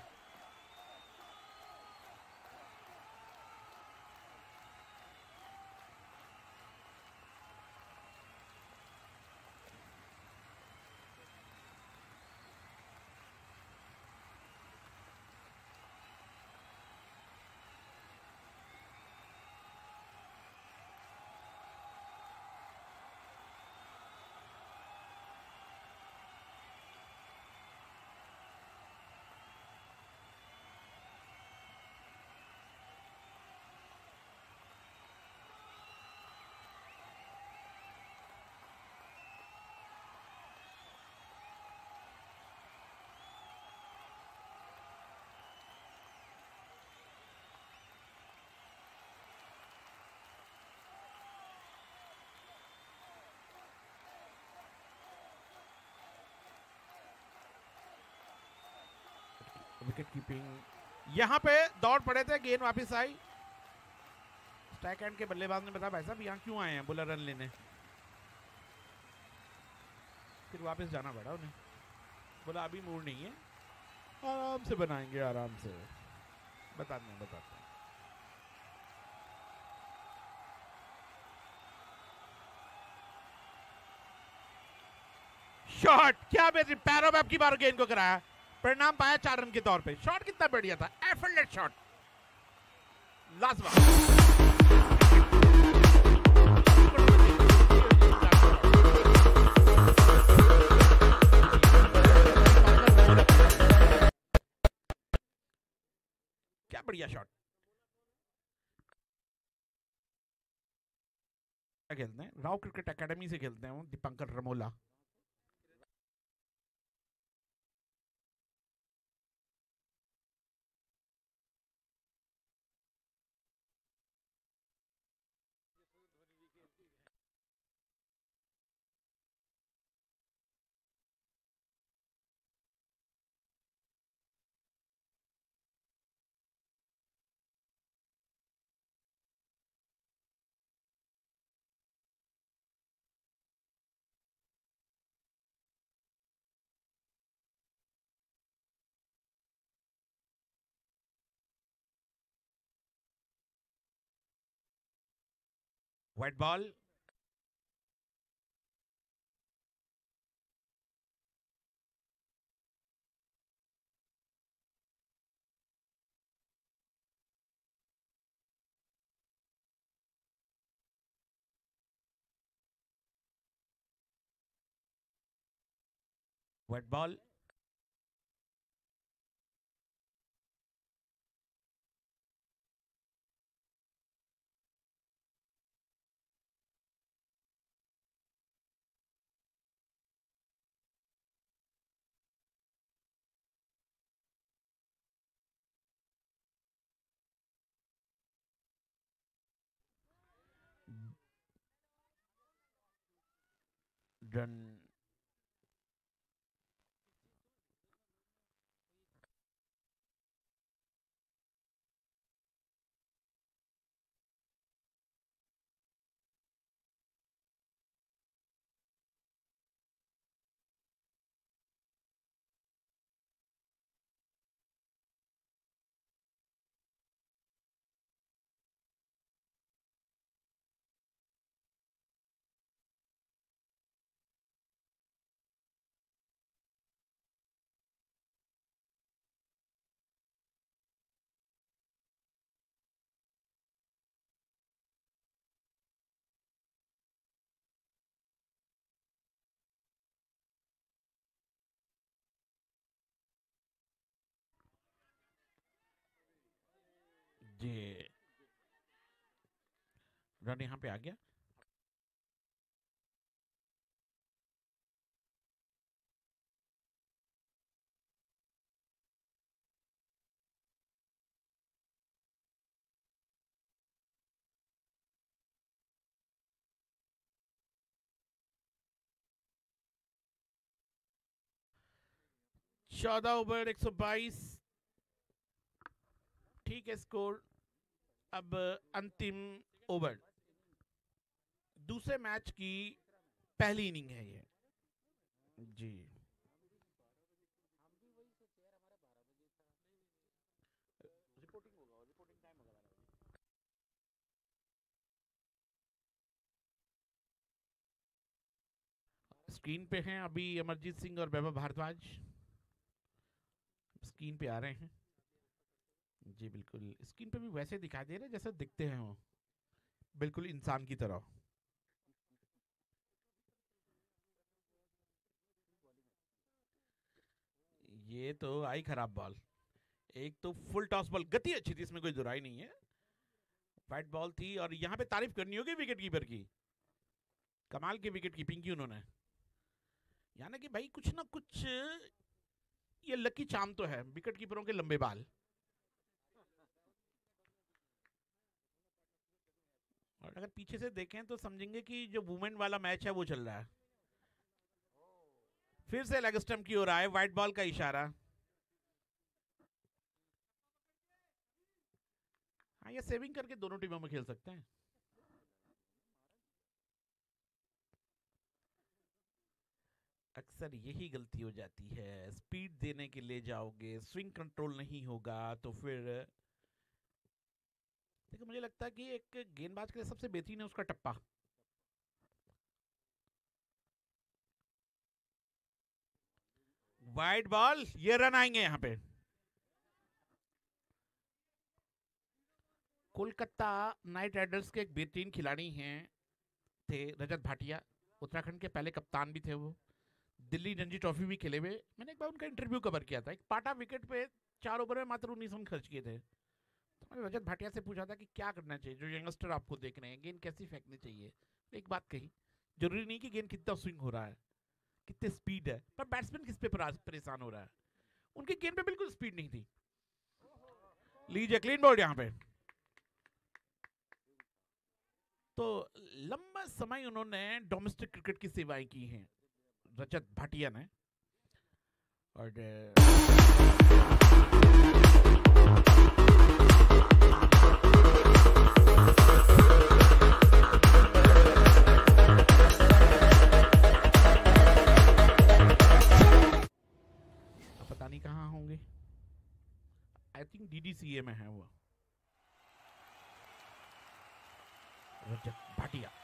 विकेट कीपिंग। यहां पे दौड़ पड़े थे, गेंद वापस आई। स्ट्राइक एंड के बल्लेबाज ने बताया भाई साहब यहाँ क्यों आए हैं, बोला रन लेने। फिर वापस जाना पड़ा उन्हें, बोला अभी मूड नहीं है, आराम से बनाएंगे, आराम से बताते हैं बताते हैं। शॉट, क्या बेहतरीन पैरों में आपकी बार गेंद को कराया, परिणाम पाया चार रन के तौर पे। शॉट कितना बढ़िया था, एफर्टलेस शॉट, लाजवाब। क्या बढ़िया शॉट। खेलते हैं राव क्रिकेट एकेडमी से खेलते हैं, Dipankar Ramola. White ball. White ball. Run. जी रन यहां पे आ गया। चौदह ओवर एक सौ बाईस। ठीक है स्कोर। अब अंतिम ओवर दूसरे मैच की पहली इनिंग है ये। जी स्क्रीन पे हैं अभी अमरजीत सिंह और वैभव भारद्वाज स्क्रीन पे आ रहे हैं। जी बिल्कुल स्क्रीन पे भी वैसे दिखाई दे रहे हैं जैसे दिखते हैं वो, बिल्कुल इंसान की तरह। ये तो आई खराब बॉल। एक तो फुल टॉस बॉल, गति अच्छी थी, इसमें कोई दुराई नहीं है। वाइट बॉल थी और यहाँ पे तारीफ करनी होगी विकेट कीपर की। कमाल की विकेट कीपिंग की उन्होंने। यानी कि भाई कुछ ना कुछ ये लकी चाम तो है विकेट कीपरों के लंबे बाल। और अगर पीछे से देखें तो समझेंगे कि जो वुमेन वाला मैच है वो चल रहा है। फिर से लेग स्टंप की ओर आए, व्हाइट बॉल का इशारा। हाँ ये सेविंग करके दोनों टीमों में खेल सकते हैं। अक्सर यही गलती हो जाती है, स्पीड देने के लिए जाओगे, स्विंग कंट्रोल नहीं होगा तो फिर देखो मुझे लगता है कि एक गेंदबाज के लिए सबसे बेहतरीन है उसका टप्पा। वाइड बॉल, ये रन आएंगे यहां पे। कोलकाता नाइट राइडर्स के एक बेहतरीन खिलाड़ी हैं थे रजत भाटिया, उत्तराखंड के पहले कप्तान भी थे वो, दिल्ली रणजी ट्रॉफी भी खेले हुए। मैंने एक बार उनका इंटरव्यू कवर किया था, एक पाटा विकेट पे चार ओवर में मात्र उन्नीस रन खर्च किए थे। तो मैंने रजत भाटिया से पूछा था कि क्या करना चाहिए, जो यंगस्टर आपको देख रहे हैं गेंद कैसी फेंकनी चाहिए। एक बात कही, जरूरी नहीं कि गेंद कितना स्विंग हो रहा है, कितने स्पीड है, पर बैट्समैन किस पे परेशान हो रहा है। उनकी गेंद पे बिल्कुल स्पीड नहीं थी। लीजिए क्लीन बोल्ड यहां पे। तो लंबा समय उन्होंने डोमेस्टिक क्रिकेट की सेवाएं की हैं रजत भाटिया ने। और पता नहीं कहां होंगे, आई थिंक डीडीसीए में है वो रजत भाटिया।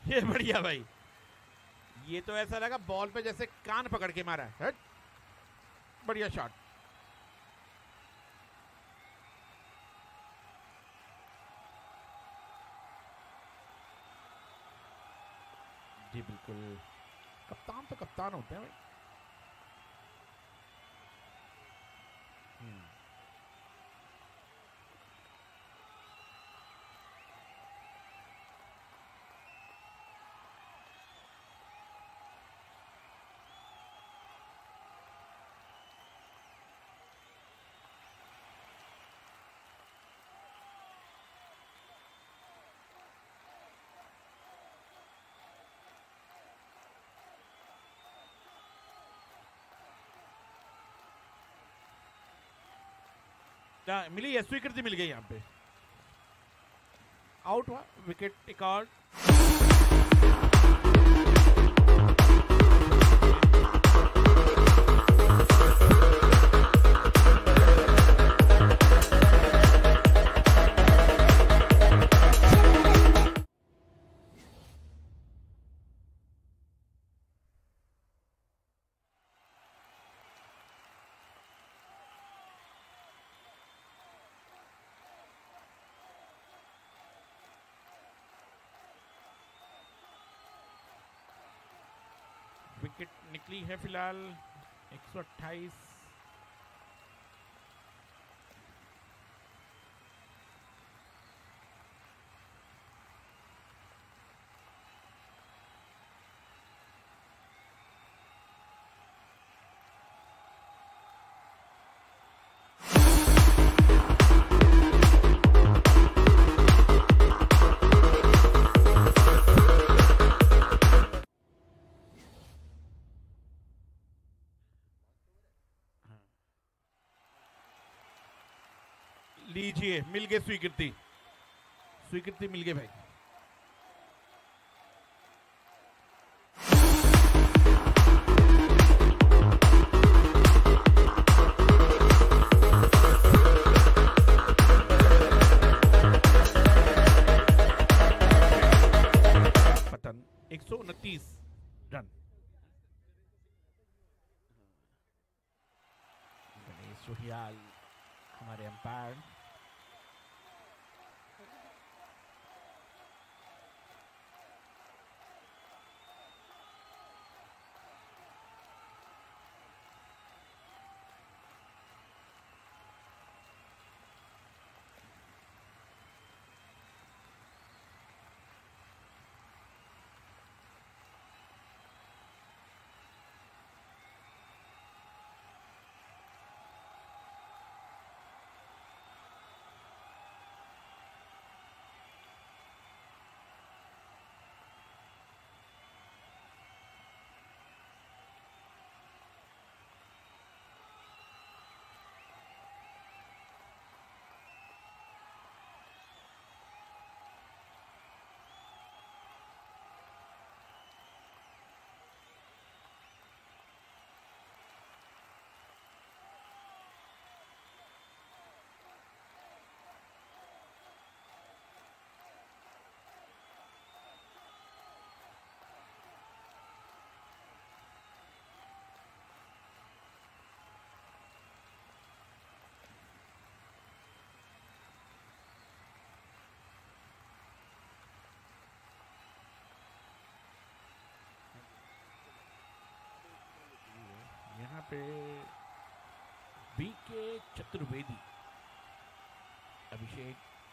ये बढ़िया भाई, ये तो ऐसा लगा बॉल पे जैसे कान पकड़ के मारा है। बढ़िया शॉट। जी बिल्कुल, कप्तान तो कप्तान होते हैं भाई। हम्म मिली है, स्वीकृति मिल गई यहाँ पे। आउट हुआ, विकेट रिकॉर्ड। विकेट निकली है फिलहाल एक सौ अट्ठाईस। लीजिए, मिल गए स्वीकृति, स्वीकृति मिल गए भाई। पतन एक सौ उनतीस रन। गणेश सोहियाल हमारे अंपायर। यहाँ पे बी के चतुर्वेदी, अभिषेक,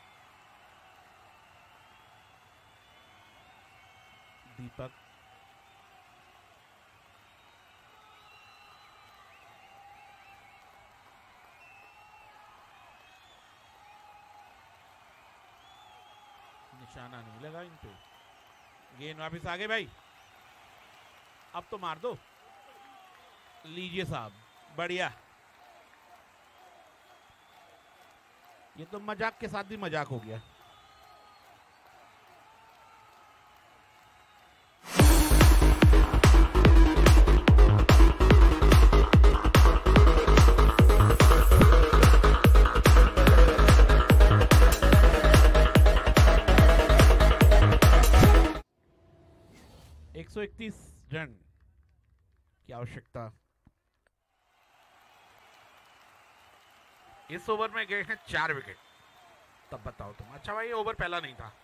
दीपक, निशाना नहीं लगा इन पे। गेंद वापिस आगे भाई, अब तो मार दो। लीजिए साहब, बढ़िया। ये तो मजाक के साथ भी मजाक हो गया। रन की आवश्यकता। इस ओवर में गए हैं चार विकेट। तब बताओ तुम। अच्छा भाई, ओवर पहला नहीं था।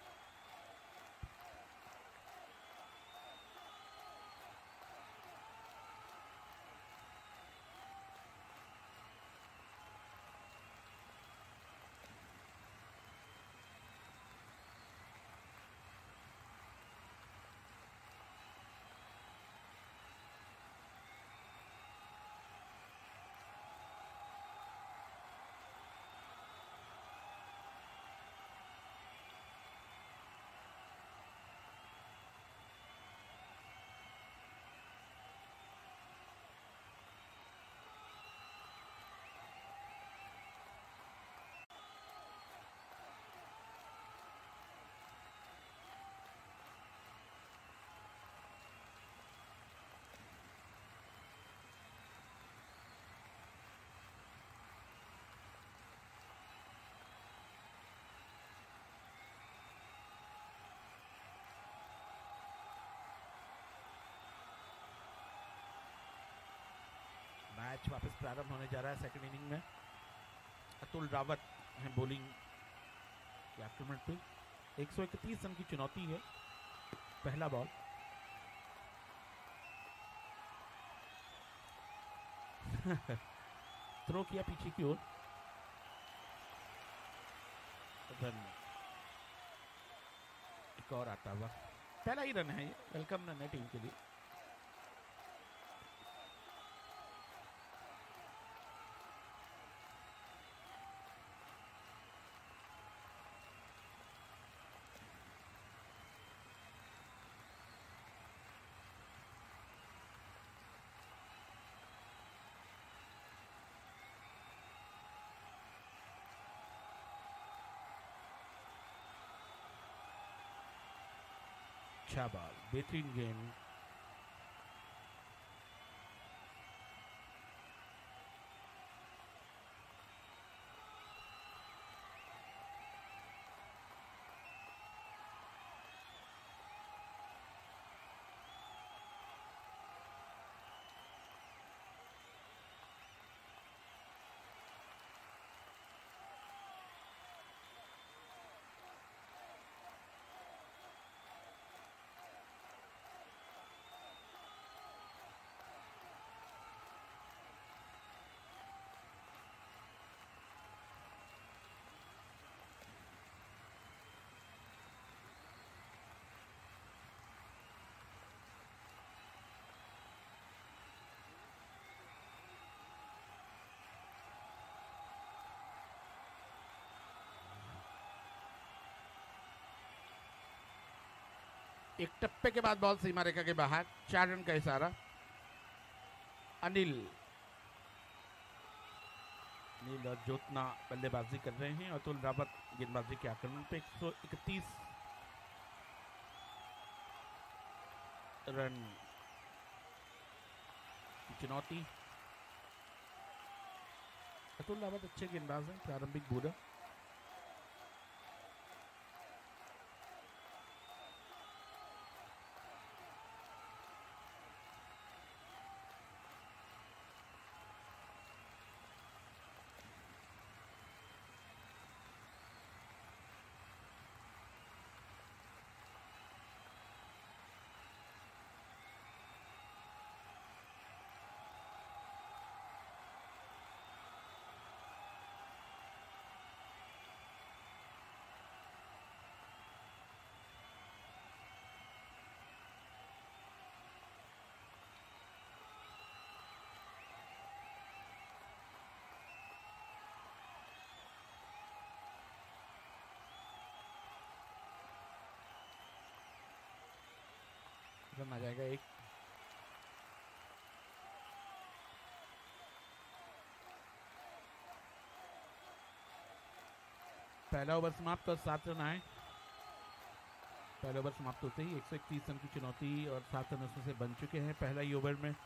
मैच वापस प्रारंभ होने जा रहा है सेकंड इनिंग में। अतुल रावत हैं बॉलिंग के आक्रमण पे। एक सौ इकतीस रन की चुनौती है। पहला बॉल। थ्रो किया पीछे की ओर। रन एक और आता हुआ। पहला ही रन है ये। वेलकम रन है टीम के लिए। अच्छा बॉल, बेहतरीन गेम। एक टप्पे के बाद बॉल सीमा रेखा के बाहर। चार रन का इशारा। अनिल अनिल और ज्योत्ना बल्लेबाजी कर रहे हैं। अतुल रावत गेंदबाजी के आक्रमण पे। एक सौ इकतीस रन की चुनौती। अतुल रावत अच्छे गेंदबाज हैं। प्रारंभिक बॉलर। रन आ जाएगा एक। पहला ओवर समाप्त और सात रन आए। पहला ओवर समाप्त होते ही एक सौ इकतीस रन की चुनौती और सात रन उसमें से बन चुके हैं पहला ही ओवर में।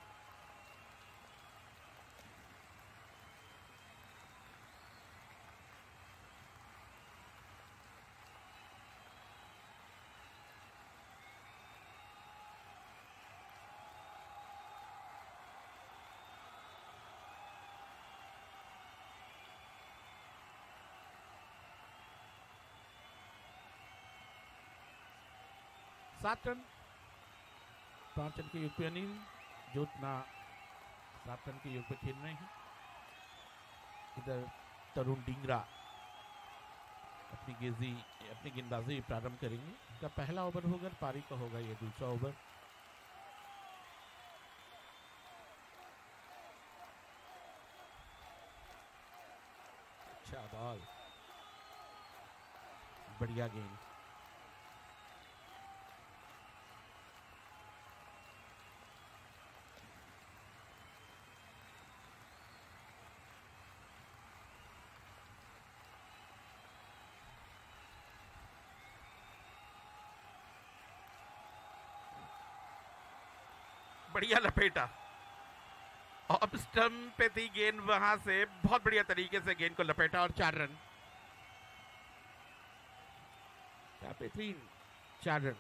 सात रन। पांच रन के युग पे अनिल जोतना सात रन के युग पे खेल रहे हैं। इधर तरुण डिंगरा अपनी गेंदी अपनी गेंदबाजी प्रारंभ करेंगे। इनका पहला ओवर होगा, पारी का होगा ये दूसरा ओवर। अच्छा बॉल, बढ़िया गेंद। बढ़िया लपेटा, ऑफ स्टंप पे थी गेंद, वहां से बहुत बढ़िया तरीके से गेंद को लपेटा और चार रन। पे तीन चार रन।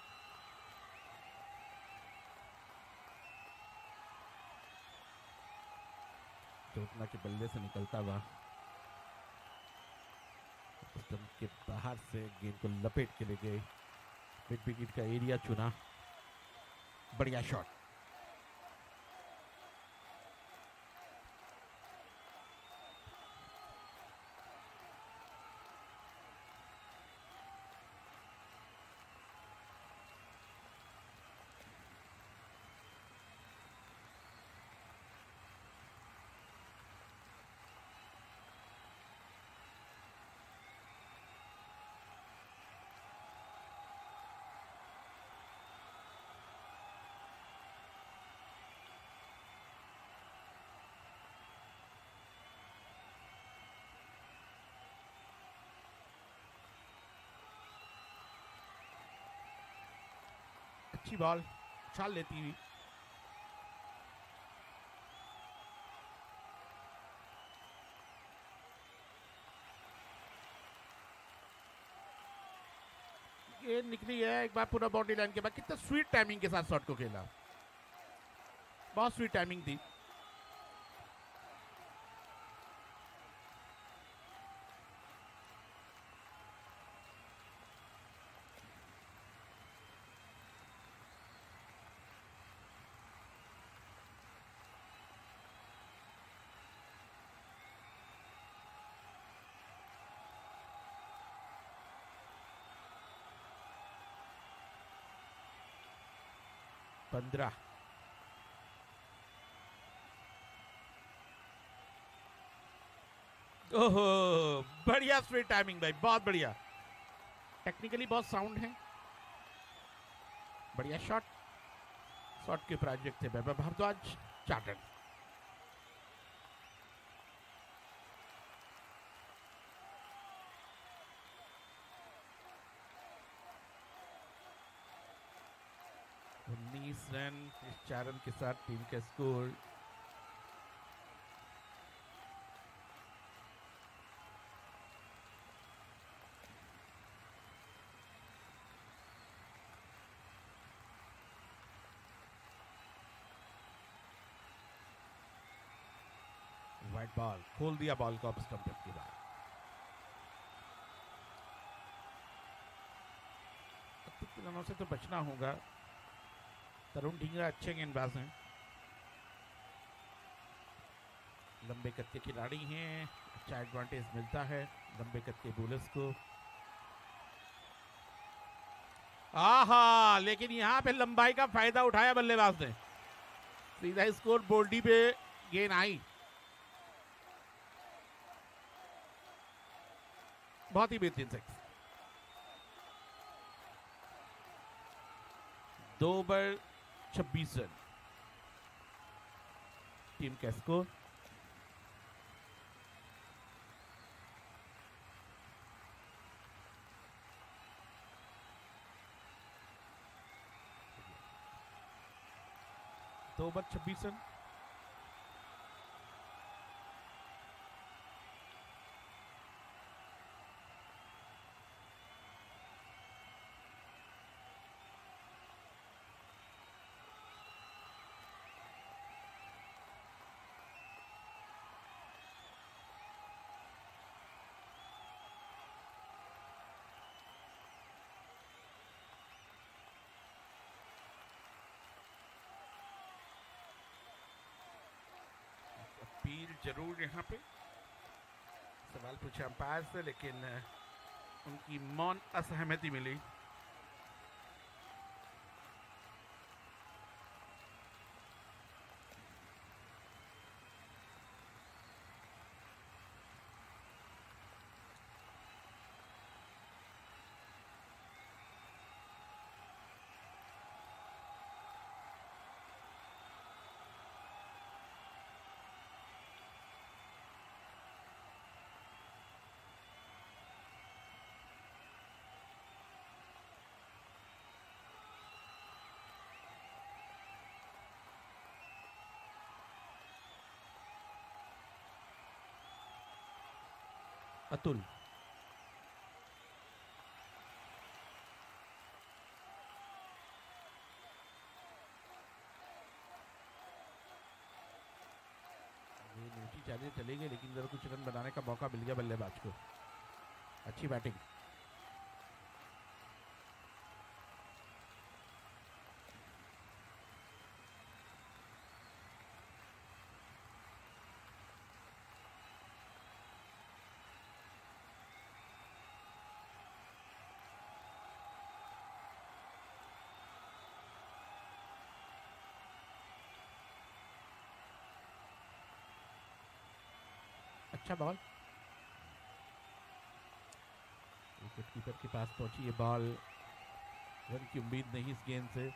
जोतना के बल्ले से निकलता हुआ स्टंप के बाहर से गेंद को लपेट के ले गए, मिड विकेट का एरिया चुना, बढ़िया शॉट। अच्छी बॉल, उछाल लेती हुई। गेंद निकली है एक बार पूरा बाउंड्री लाइन के बाद। कितना स्वीट टाइमिंग के साथ शॉट को खेला, बहुत स्वीट टाइमिंग थी। पंद्रह। ओहो, बढ़िया स्वीट टाइमिंग भाई, बहुत बढ़िया। टेक्निकली बहुत साउंड है, बढ़िया शॉट। शॉट के प्रायोजक थे वैभव भारद्वाज। चार रन। उन्नीस रन इस चार रन के साथ टीम का स्कोर। वाइड बॉल, खोल दिया बॉल को ऑफ स्टंप के बाद। रनों से तो बचना होगा। तरुण ढींगरा अच्छे गेंदबाज हैं, लंबे कद के खिलाड़ी हैं, अच्छा एडवांटेज मिलता है लंबे कद के बॉलर्स को। आहा, लेकिन यहां पे लंबाई का फायदा उठाया बल्लेबाज ने, सीधा स्कोर बोल्डी पे गेंद आई। बहुत ही बेहतरीन सिक्स। दो ओवर छब्बीस रन टीम का स्कोर। दो ओवर छब्बीस रन। जरूर यहाँ पे सवाल पूछा अंपायर से, लेकिन उनकी मौन असहमति मिली। अतुल ये नीचे चले चले गए, लेकिन जरा कुछ रन बनाने का मौका मिल गया बल्लेबाज को। अच्छी बैटिंग। अच्छा बॉल, विकेट कीपर के पास पहुंची ये बॉल। रन की उम्मीद नहीं इस गेंद से।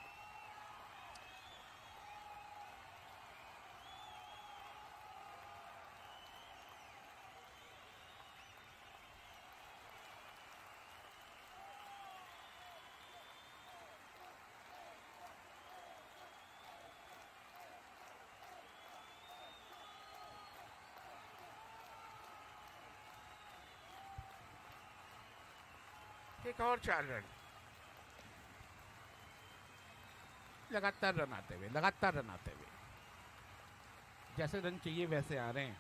एक और चार रन, लगातार रन आते हुए लगातार रन आते हुए जैसे रन चाहिए वैसे आ रहे हैं।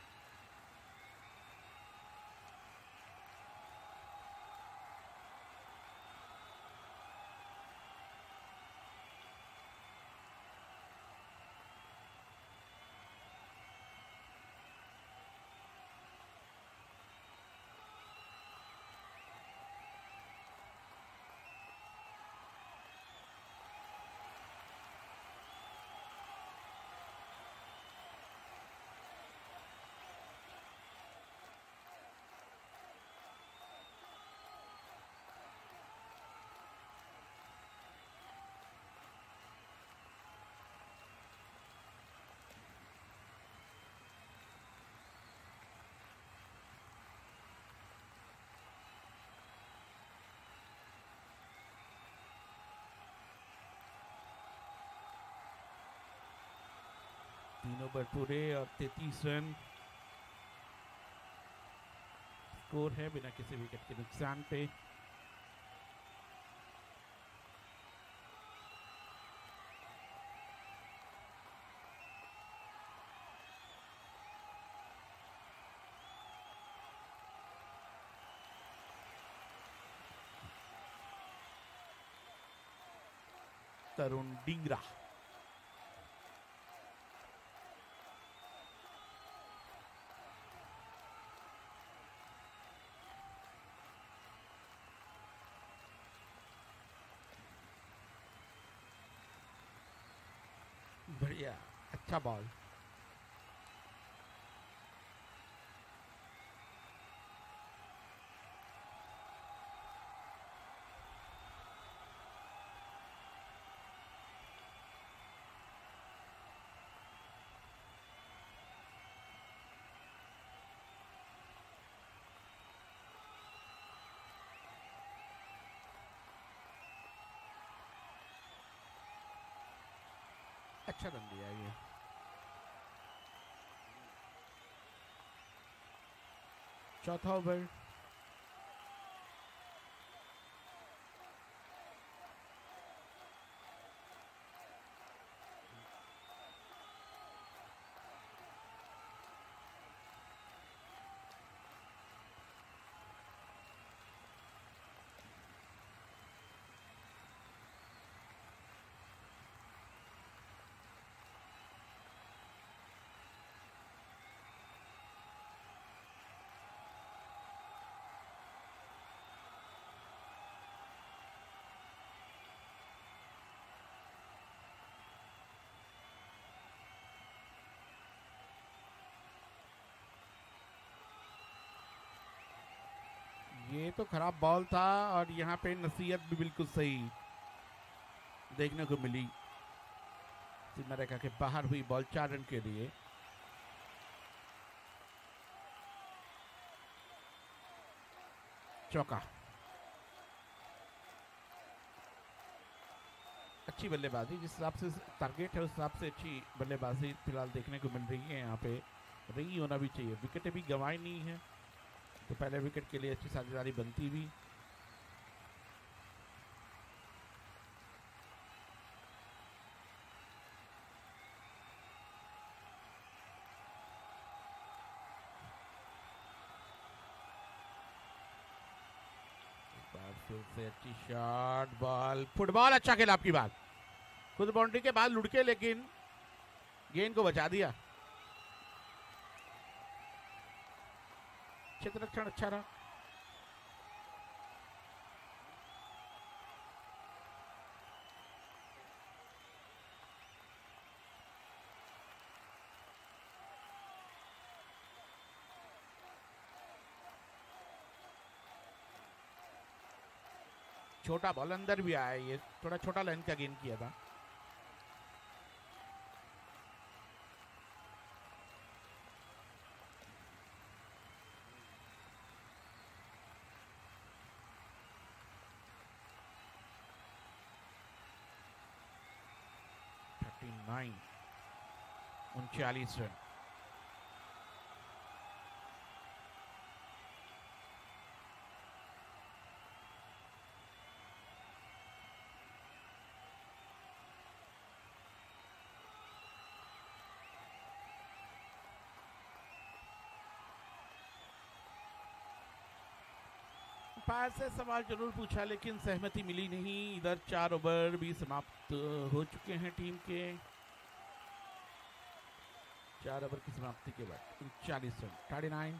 तीन ओवर पूरे और तैतीस रन स्कोर है बिना किसी विकेट के नुकसान पे। तरुण डिंगरा बढ़िया, अच्छा बॉल। अच्छा रन दिया ये। चौथा ओवर, ये तो खराब बॉल था और यहाँ पे नसीहत भी बिल्कुल सही देखने को मिली। सीमा रेखा के बाहर हुई बॉल चार रन के लिए। चौका। अच्छी बल्लेबाजी, जिस हिसाब से टारगेट है उस हिसाब से अच्छी बल्लेबाजी फिलहाल देखने को मिल रही है। यहाँ पे रही होना भी चाहिए, विकेटें भी गंवाई नहीं है तो पहले विकेट के लिए अच्छी साझेदारी बनती भी। फिर से अच्छी शॉट बॉल, फुटबॉल अच्छा खेला आपकी बात, खुद बाउंड्री के बाद लुढ़के लेकिन गेंद को बचा दिया। क्षेत्र रक्षण अच्छा रहा। छोटा बॉल अंदर भी आया, ये थोड़ा छोटा लाइन का गेंद किया था। उनचालीस रन। अंपायर से सवाल जरूर पूछा लेकिन सहमति मिली नहीं। इधर चार ओवर भी समाप्त हो चुके हैं टीम के। चार ओवर की समाप्ति के बाद उनचालीस रन, थर्टी नाइन।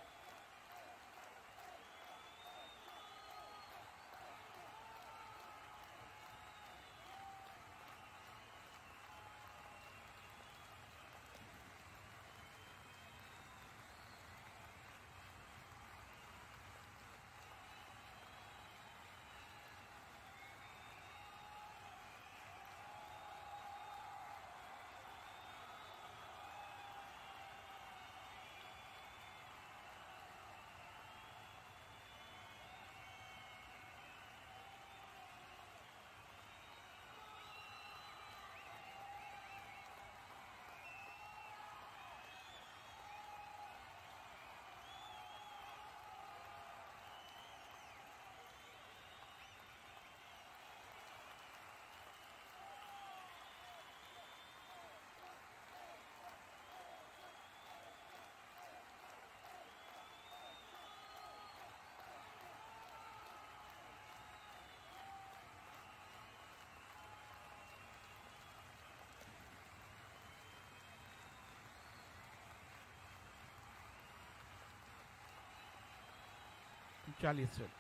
चालीस रन।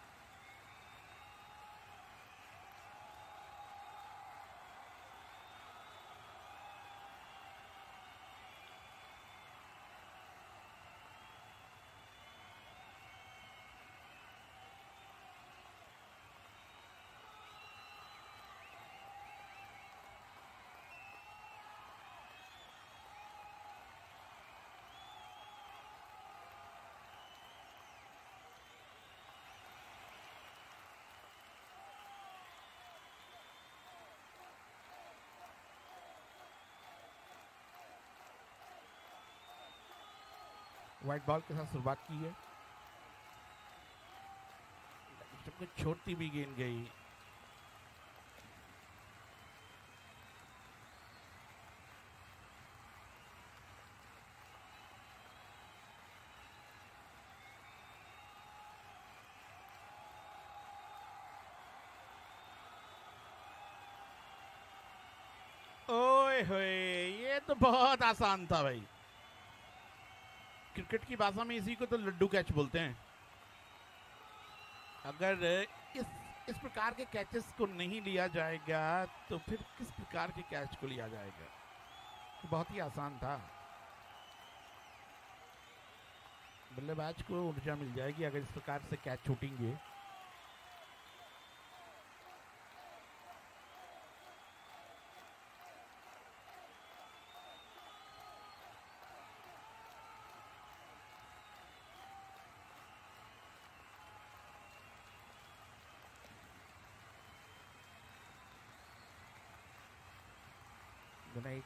व्हाइट बॉल के साथ शुरुआत की है, सबको छोड़ती भी गेंद गई। ओए होए, ये तो बहुत आसान था भाई। क्रिकेट की भाषा में इसी को तो लड्डू कैच बोलते हैं। अगर इस इस प्रकार के कैचेस को नहीं लिया जाएगा तो फिर किस प्रकार के कैच को लिया जाएगा। तो बहुत ही आसान था। बल्लेबाज को ऊर्जा मिल जाएगी अगर इस प्रकार से कैच छूटेंगे। Good night.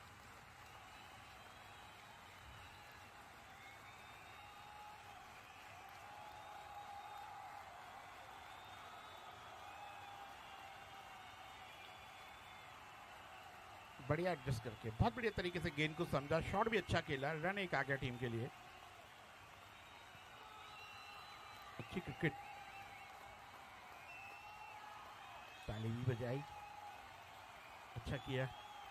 बढ़िया एडजस्ट करके बहुत बढ़िया तरीके से गेंद को समझा, शॉट भी अच्छा खेला, रन एक आ गया टीम के लिए। अच्छी क्रिकेट, ताली भी बजाई, अच्छा किया।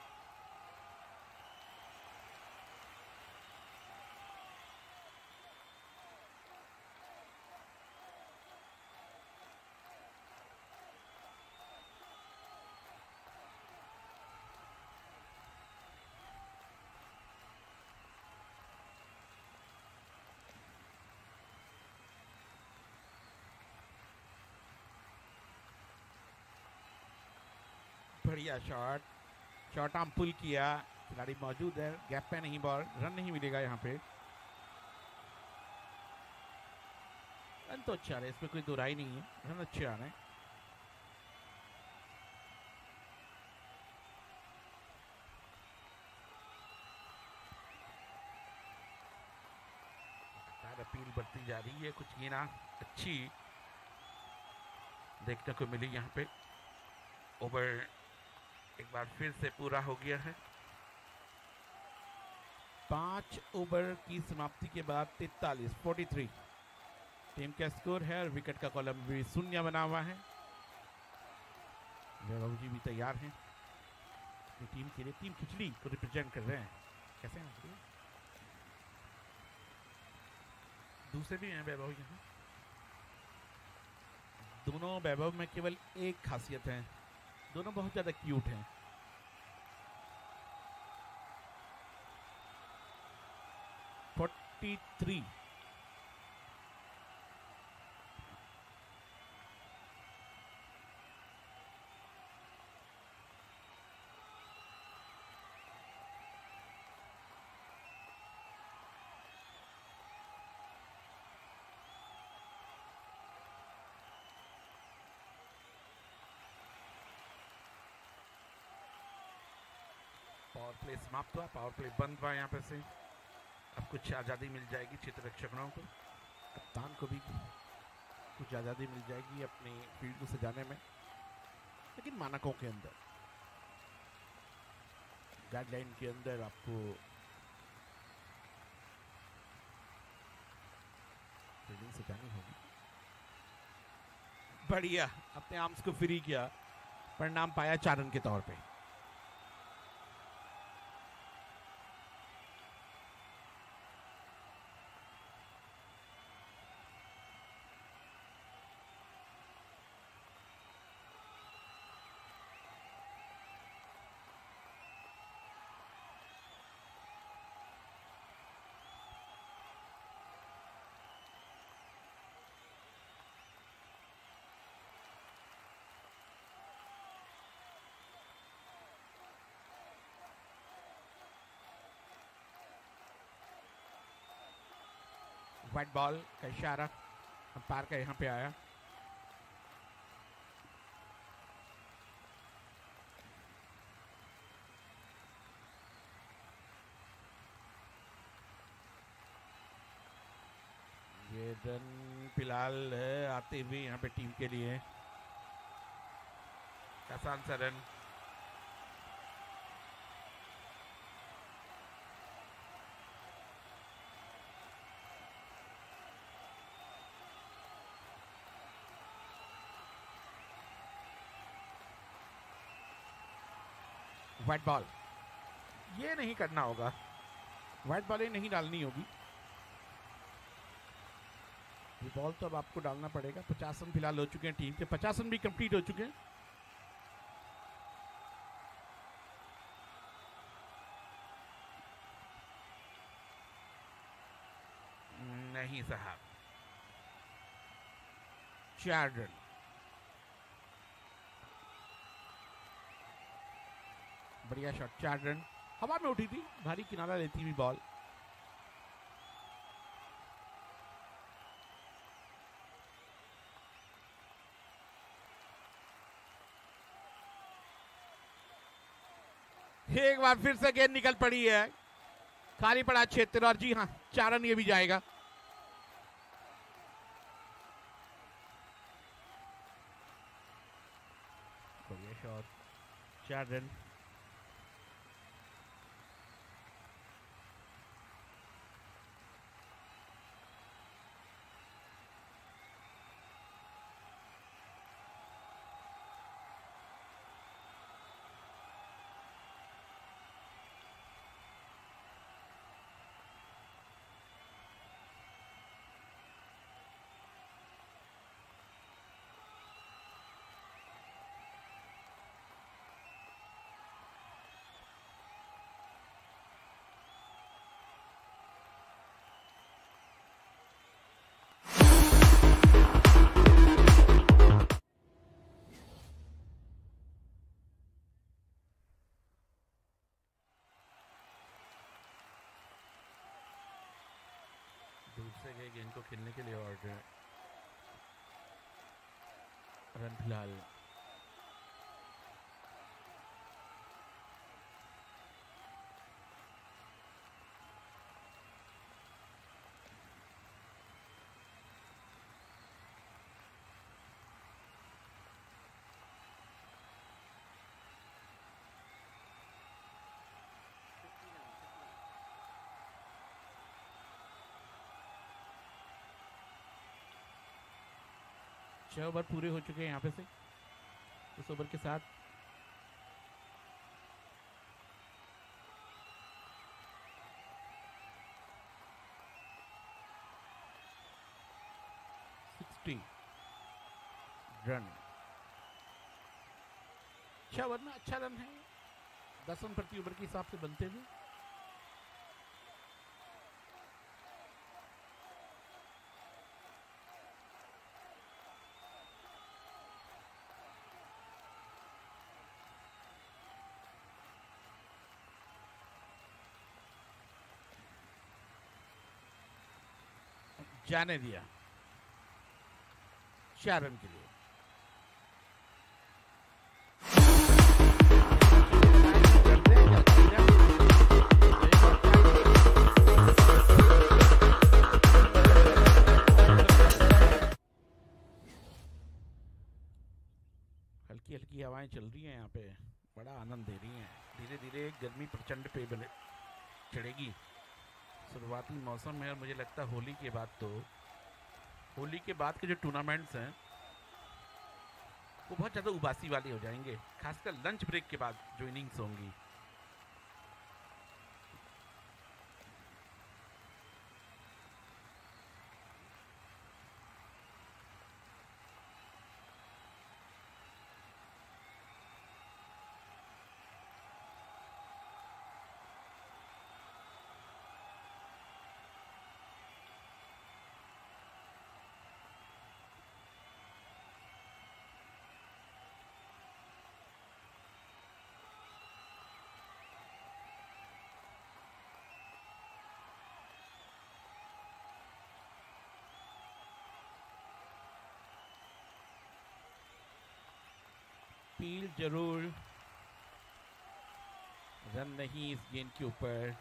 बढ़िया शॉट, शॉट आर्म पुल किया, खिलाड़ी मौजूद है, गैप पे नहीं बॉल, रन नहीं मिलेगा यहाँ पे। रन तो अच्छा आ रहा है, इसमें कोई दो राय नहीं है, रन अच्छे आ रहे हैं। अपील बढ़ती जा रही है, कुछ गेंदा अच्छी देखने को मिली यहाँ पे। ओवर एक बार फिर से पूरा हो गया है। पांच ओवर की समाप्ति के बाद तैतालीस तैंतालीस टीम का स्कोर है और विकेट का कॉलम भी शून्य बना हुआ है। वैभव जी भी तैयार हैं टीम के लिए, टीम खिचड़ी को रिप्रेजेंट कर रहे हैं। कैसे हैं दूसरे भी हैं वैभव यहाँ। दोनों वैभव में केवल एक खासियत है, दोनों बहुत ज्यादा क्यूट हैं। तैंतालीस पावर प्ले समाप्त हुआ, पावर प्ले बंद हुआ यहाँ पे से। अब कुछ आज़ादी मिल जाएगी क्षेत्ररक्षकों को, कप्तान को भी कुछ आज़ादी मिल जाएगी अपनी फील्ड को सजाने में, लेकिन मानकों के अंदर, गाइडलाइन के अंदर आपको फील्डिंग सजानी होगी। बढ़िया, अपने आर्म्स को फ्री किया, परिणाम पाया चार रन के तौर पे। व्हाइट बॉल का इशारा अंपायर का यहाँ पे आया। ये रन फिलहाल है आते हुए यहाँ पे टीम के लिए, आसान सा रन। व्हाइट बॉल, ये नहीं करना होगा, व्हाइट बॉल नहीं डालनी होगी। ये बॉल तो अब आपको डालना पड़ेगा। पचास रन फिलहाल हो चुके हैं टीम के, पचास रन भी कंप्लीट हो चुके हैं। नहीं नहीं साहब, चार रन। बढ़िया शॉट, चार रन। हवा में उठी थी, भारी किनारा लेती हुई बॉल। एक बार फिर से गेंद निकल पड़ी है, खाली पड़ा क्षेत्र, और जी हाँ, चार रन ये भी जाएगा। बढ़िया शॉट, चार रन। दूर से गए गेंद को खेलने के लिए, और रन फिलहाल छह ओवर पूरे हो चुके हैं यहाँ पे से इस ओवर के साथ। सिक्सटी रन, छह ओवर में अच्छा रन है, दस रन प्रति ओवर के हिसाब से बनते हुए। जाने दिया चार रन के लिए। हल्की हल्की हवाएं चल रही हैं यहाँ पे, बड़ा आनंद दे रही हैं। धीरे धीरे गर्मी प्रचंड पे चढ़ेगी। शुरुआती मौसम है, और मुझे लगता है होली के बाद तो होली के बाद के जो टूर्नामेंट्स हैं वो बहुत ज़्यादा उबासी वाले हो जाएंगे, खासकर लंच ब्रेक के बाद जो इनिंग्स होंगी। अपील जरूर, रन नहीं इस गेंद के ऊपर।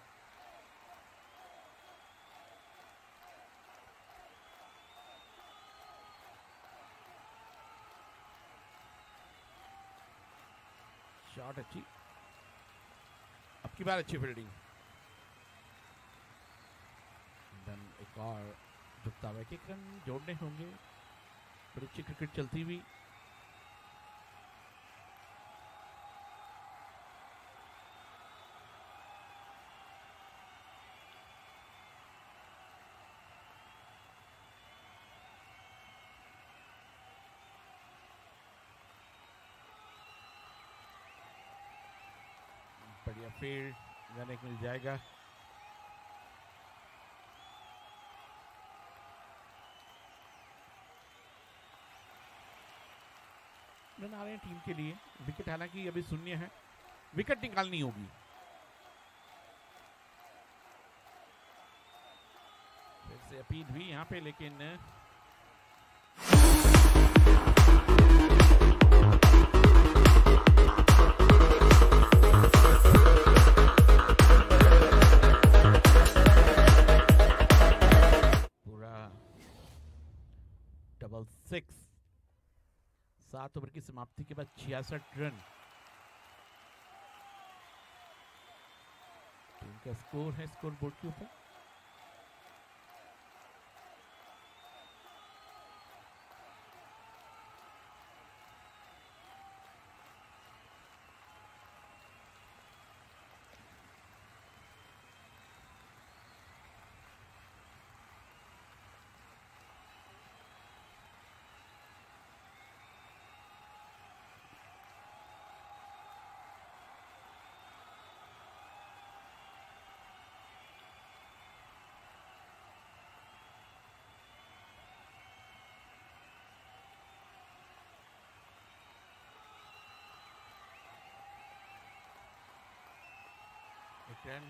शॉट अच्छी, अब की बार अच्छी फील्डिंग। रन एक और झुकता हुआ, एक रन जोड़ने होंगे। बड़ी अच्छी क्रिकेट चलती हुई। बढ़िया फील्ड, रन एक मिल जाएगा। रन आ रहे हैं टीम के लिए। विकेट हालांकि अभी शून्य है, विकेट निकालनी होगी। फिर से अपील हुई यहाँ पे, लेकिन डबल सिक्स। सात ओवर की समाप्ति के बाद छियासठ रन टीम का स्कोर है स्कोर बोर्ड के ऊपर। रन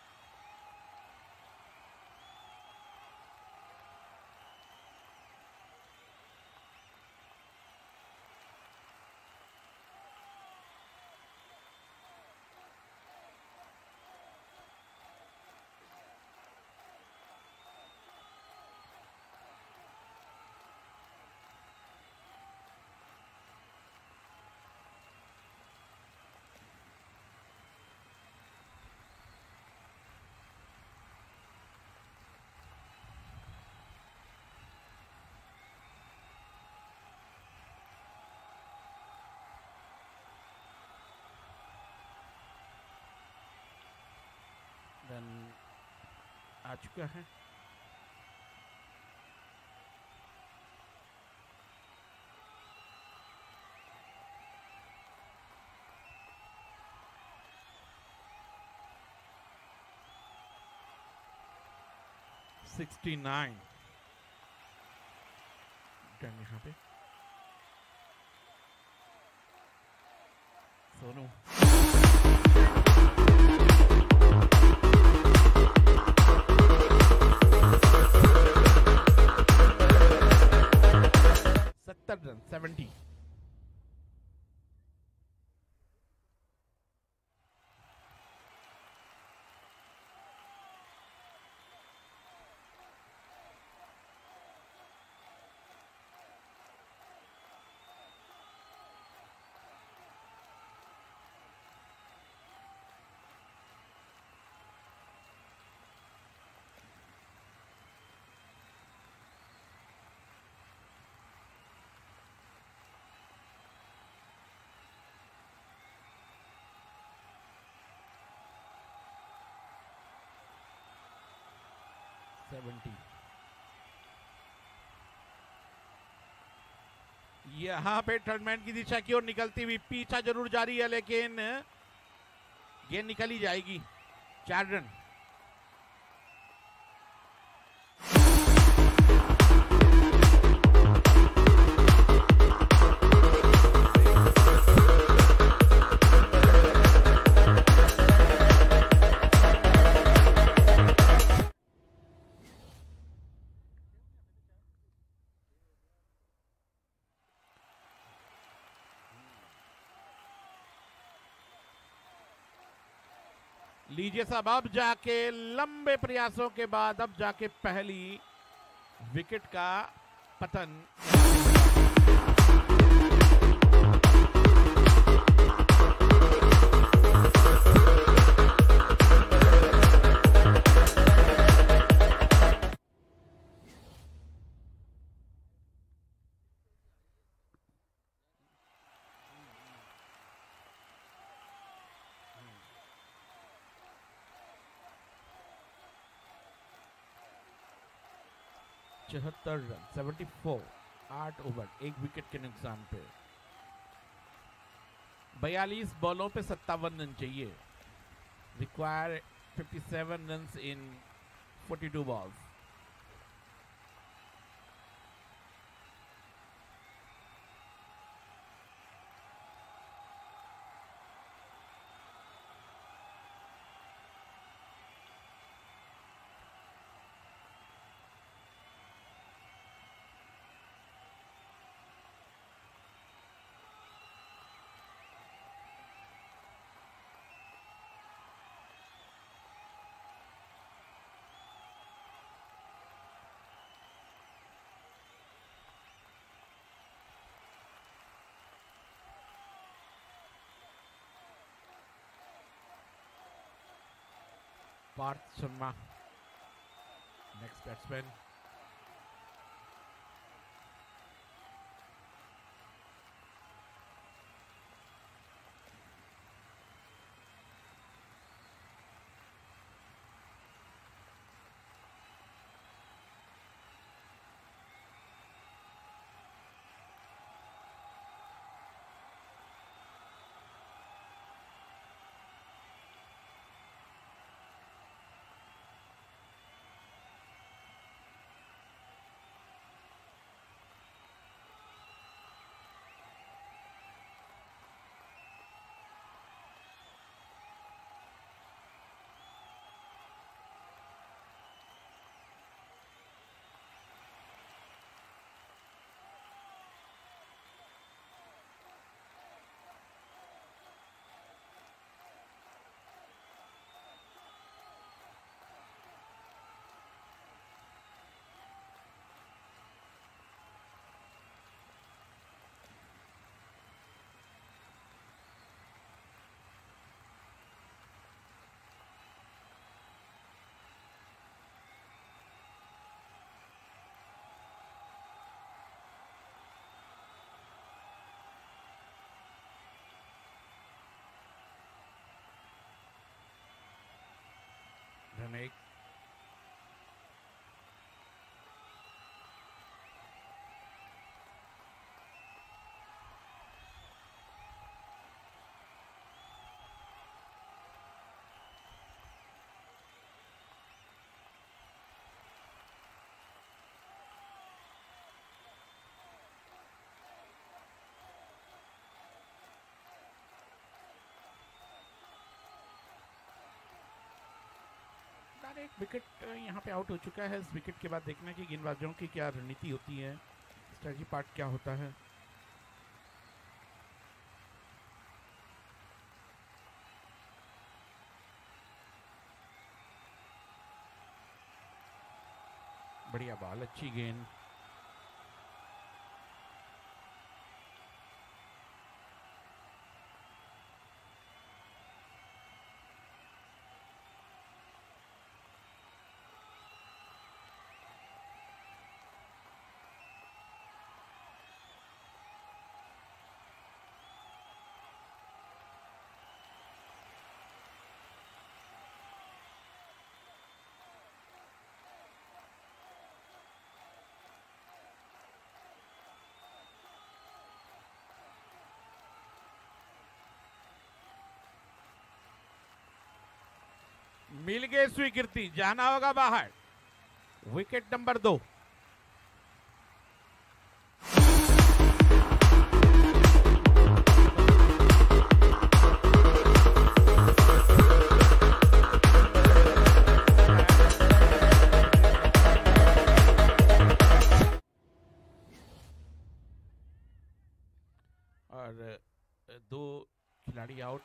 रन आ चुका है। सिक्सटी नाइन रन यहाँ पे। सोनू सत्तर रन सेवेंटी। सेवेंटी। यहां पे टर्नमैन की दिशा की ओर निकलती हुई पीछा जरूर जारी है, लेकिन गेंद निकल ही जाएगी। चार रन। लीजिए साहब, अब जाके लंबे प्रयासों के बाद अब जाके पहली विकेट का पतन। चौहत्तर रन सेवेंटी फोर, आठ ओवर एक विकेट के नुकसान पे। बयालीस बॉलों पे सत्तावन रन चाहिए। Require fifty seven run in forty two balls. Parth Sharma next batsman. Run एक। एक विकेट यहाँ पे आउट हो चुका है। इस विकेट के बाद देखना कि गेंदबाजों की क्या रणनीति होती है, स्ट्रेटजी पार्ट क्या होता है। बढ़िया बॉल, अच्छी गेंद। मिल गए स्वीकृति, जाना होगा बाहर। विकेट नंबर दो। और दो खिलाड़ी आउट।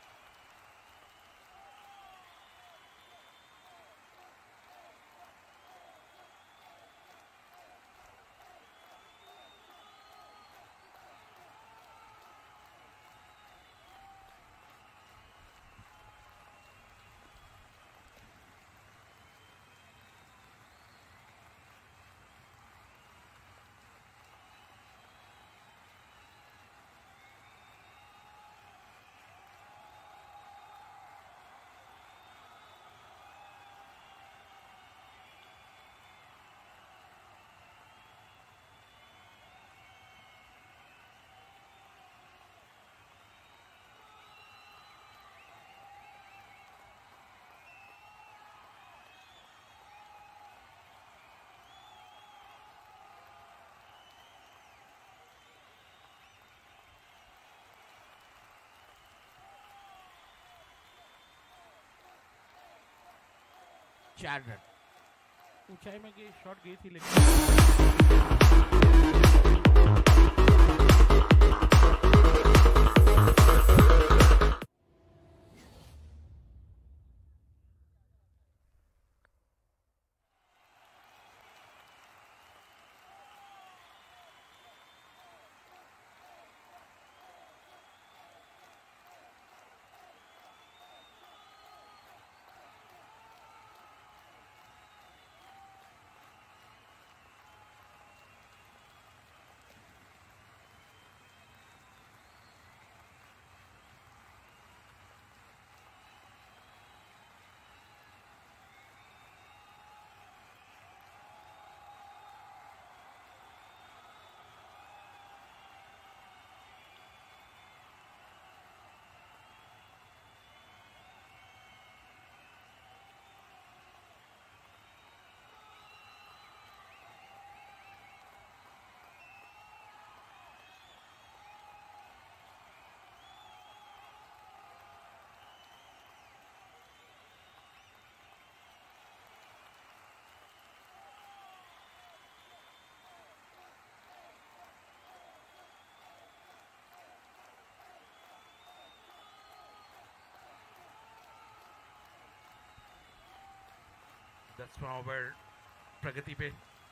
चार रन। ऊंचाई में गई शॉट गई थी लेकिन दसवां ओवर प्रगति पे।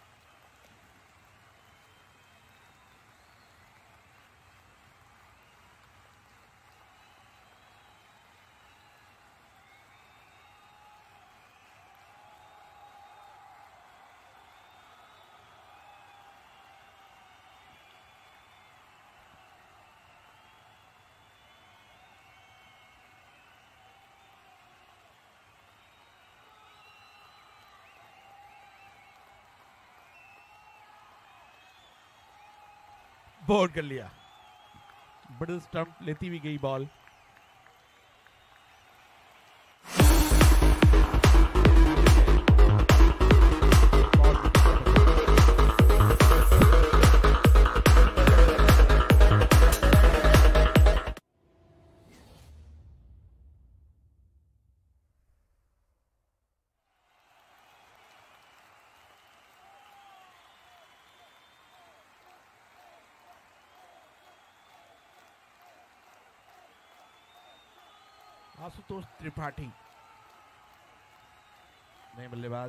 बोर्ड कर लिया, बड़े स्टंप लेती हुई गई बॉल। आशुतोष त्रिपाठी नए बल्लेबाज।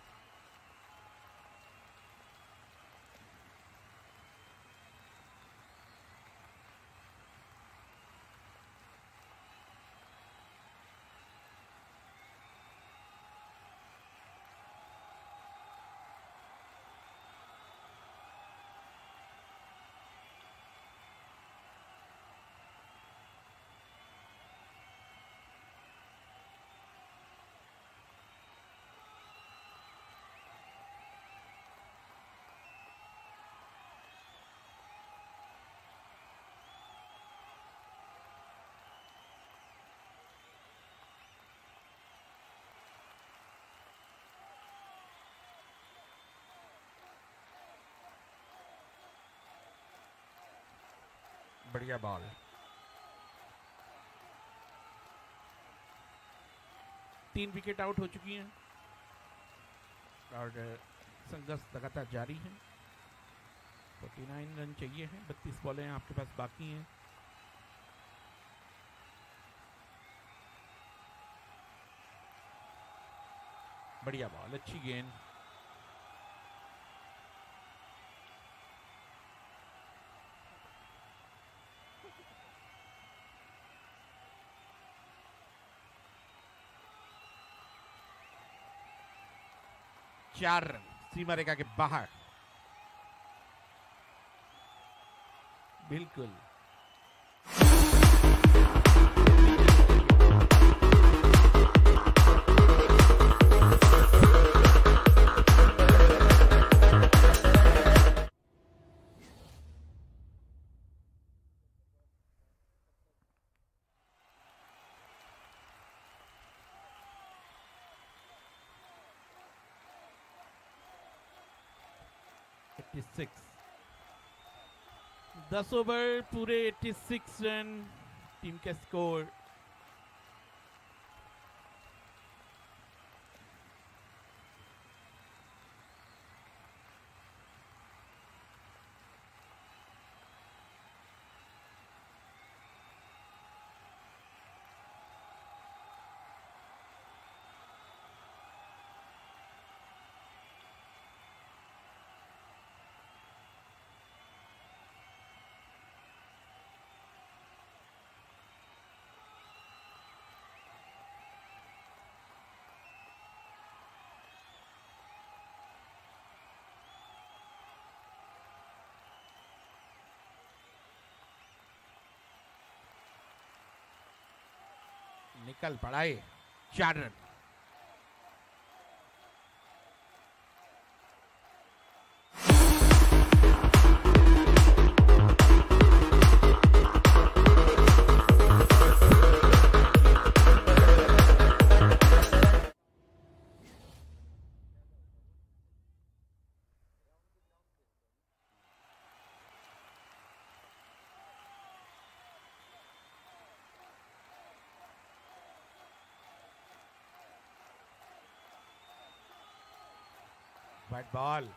बढ़िया बॉल। तीन विकेट आउट हो चुकी हैं और संघर्ष लगातार जारी है। उनचास रन चाहिए हैं, बत्तीस बॉलें आपके पास बाकी हैं। बढ़िया बॉल, अच्छी गेंद। चार रन सीमा रेखा के बाहर। बिल्कुल छियासी। दस ओवर पूरे छियासी रन टीम का स्कोर। निकल पड़ा है, चार run. White ball.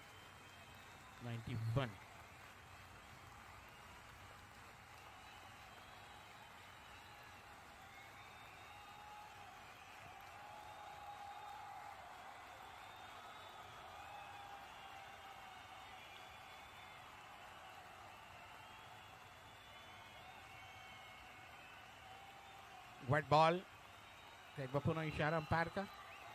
ninety-one. White ball. एक बार पुनः इशारा अंपायर का।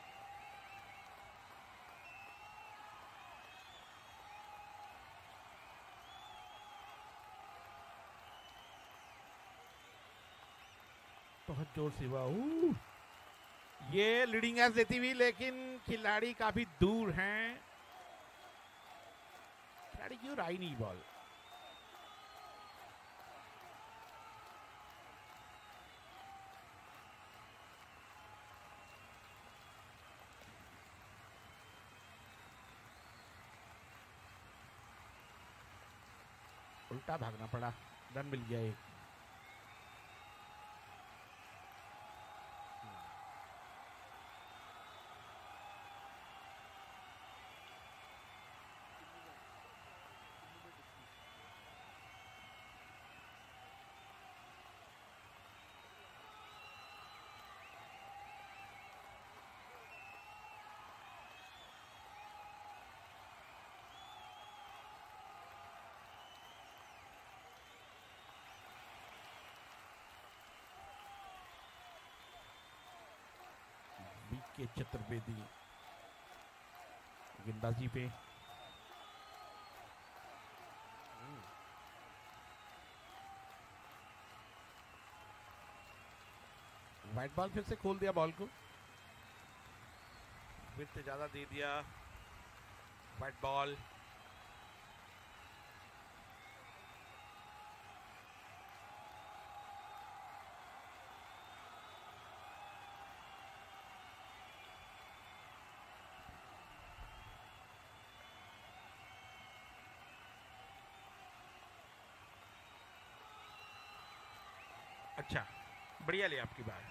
बहुत जोर से हुआ। ये लीडिंग एज देती हुई, लेकिन खिलाड़ी काफी दूर हैं। खिलाड़ी क्यों आई नहीं बॉल। उल्टा भागना पड़ा, रन मिल गया एक। के चतुर्वेदी गेंदबाजी पे। व्हाइट बॉल फिर से खोल दिया बॉल को, विड्थ ज्यादा दे दिया। White ball. अच्छा, बढ़िया लिया आपकी बात।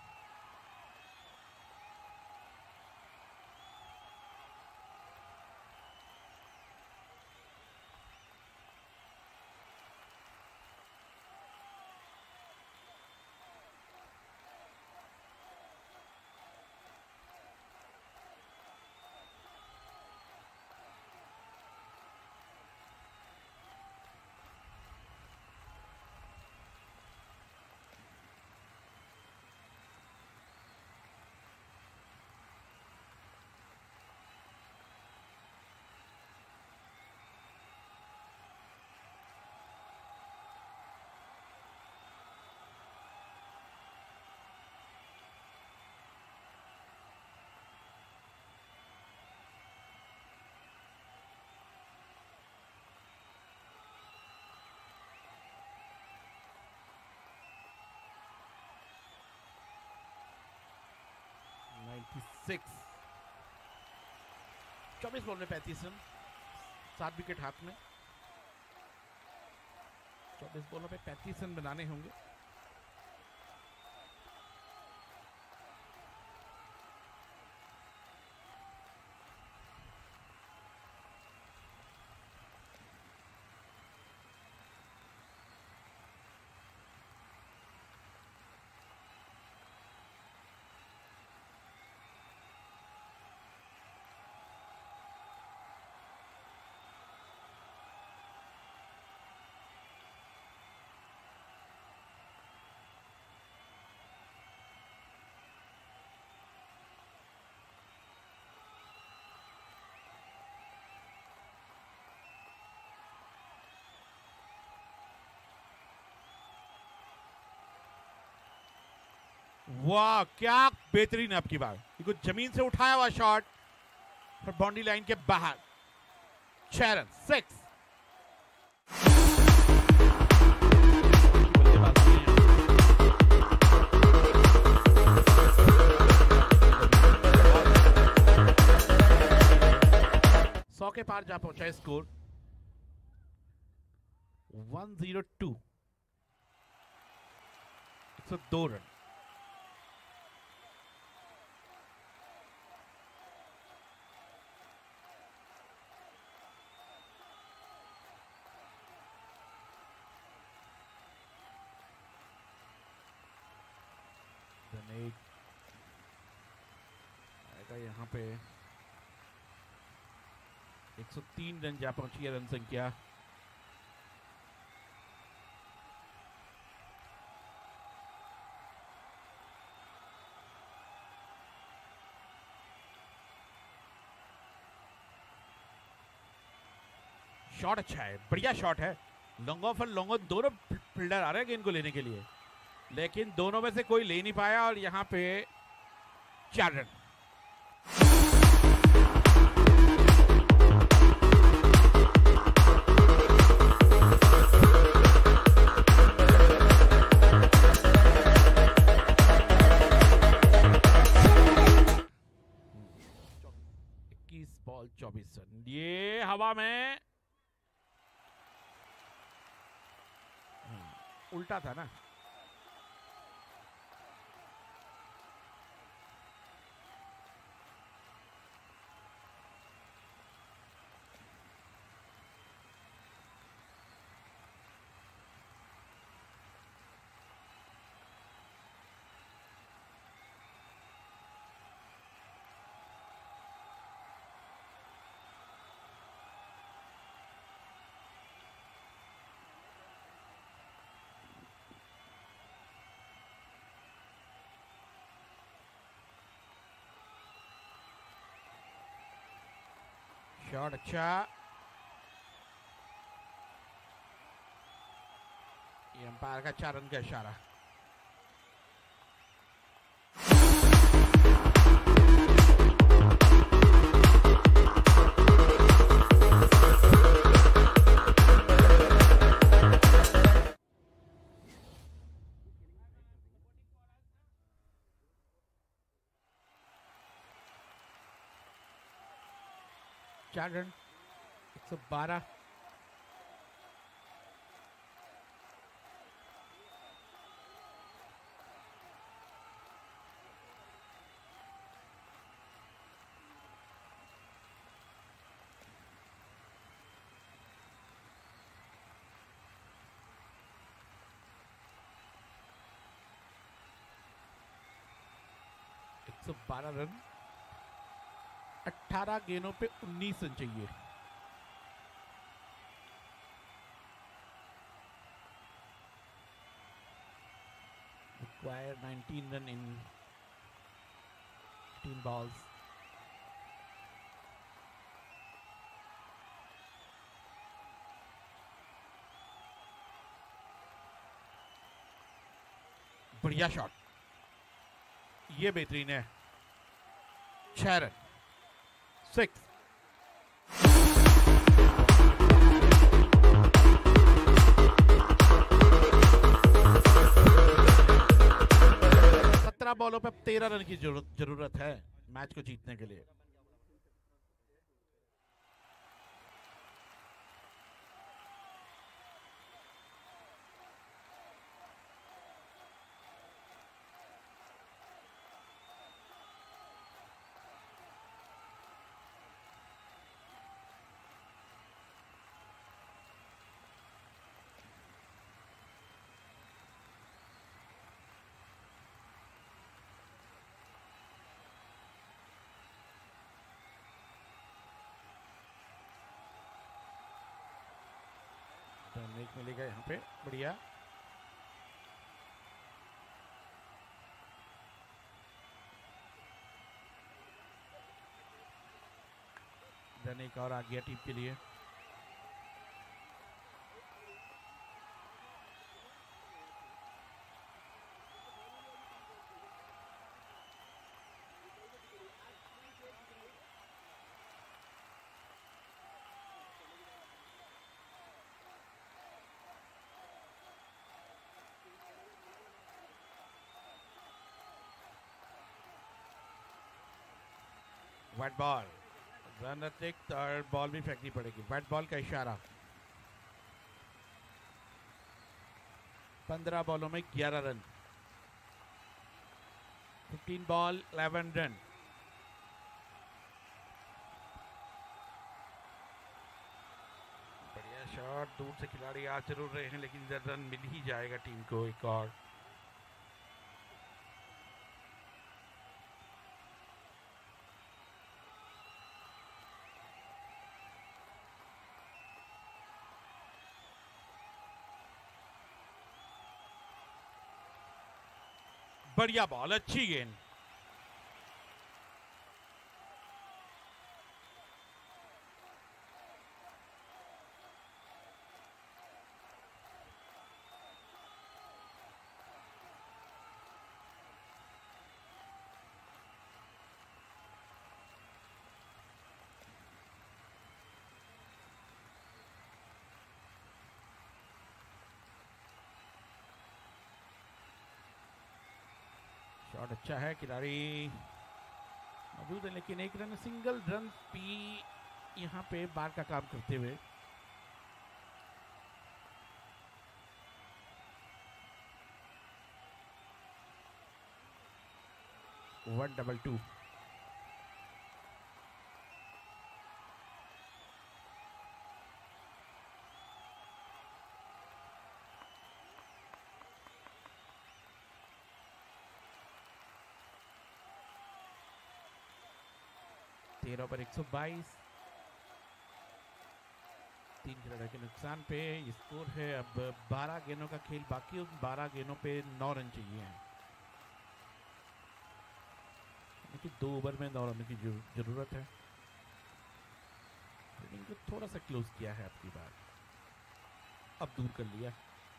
छियानवे। चौबीस बॉल में पैंतीस रन, सात विकेट हाथ में। चौबीस बॉलों पे पैंतीस रन बनाने होंगे। वाह, क्या बेहतरीन है आपकी बात। ये जमीन से उठाया हुआ शॉट और बाउंड्री लाइन के बाहर। छह रन, सिक्स। सौ के पार जा पहुंचा है स्कोर। वन जीरो टू, एक सौ दो रन। आएगा यहाँ पे एक सौ तीन रन जा पहुंची है रन संख्या। शॉट अच्छा है, बढ़िया शॉट है। लॉन्ग ऑफ और लॉन्ग ऑन दोनों फील्डर आ रहे हैं गेंद को लेने के लिए, लेकिन दोनों में से कोई ले नहीं पाया और यहाँ पे चार रन। इक्कीस बॉल चौबीस रन, ये हवा में उल्टा था ना। शॉट अच्छा, ये अंपायर का चार रन का इशारा। चार रन, एक सौ बारह। एक सौ बारह रन, अठारह गेंदों पे उन्नीस रन चाहिए। Require nineteen run in fifteen balls. बढ़िया शॉट, ये बेहतरीन है। छह रन, सिक्स। सत्रह बॉलों पे तेरह रन की जरूरत जरूरत है मैच को जीतने के लिए। एक मिलेगा यहाँ पे, बढ़िया। रन एक और आ गया टीम के लिए। वाइट बॉल, रन अतिरिक्त और बॉल भी फेंकनी पड़ेगी। वाइट बॉल का इशारा। पंद्रह बॉलों में ग्यारह run, fifteen ball eleven run. बढ़िया शॉट, दूर से खिलाड़ी आ जरूर रहे हैं लेकिन इधर रन मिल ही जाएगा टीम को एक और। बढ़िया बॉल, अच्छी गेंद। शॉट अच्छा है, खिलाड़ी मौजूद है, लेकिन एक रन सिंगल रन भी यहाँ पे बार का काम करते हुए। One double two. तेरह पर एक सौ बाईस, तीन खिलाड़ियों के नुकसान पे ये स्कोर है। अब बारह गेंदों का खेल बाकी, उन बारह गेंदों पे नौ रन चाहिए हैं, लेकिन दो ओवर में नौ रन की जरूरत है। इनिंग को थोड़ा सा क्लोज किया है आपकी बात, अब दूर कर लिया।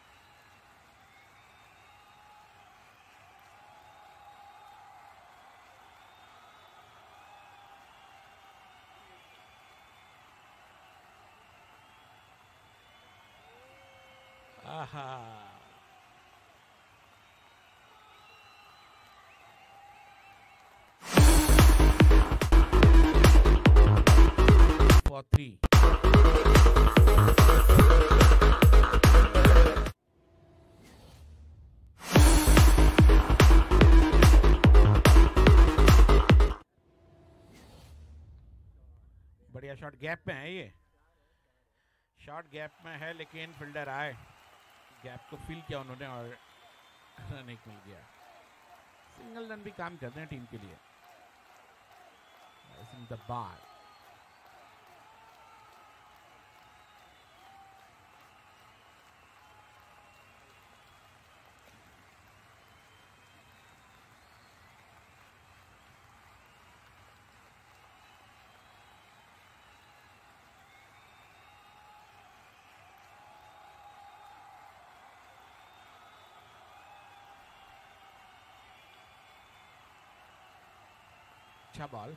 आहा, फॉर थ्री। बढ़िया शॉट, गैप में है ये शॉट, गैप में है, लेकिन फील्डर आए, गैप को फिल किया उन्होंने और रन एक मिल गया। सिंगल रन भी काम करते हैं टीम के लिए। द बार अच्छा बॉल।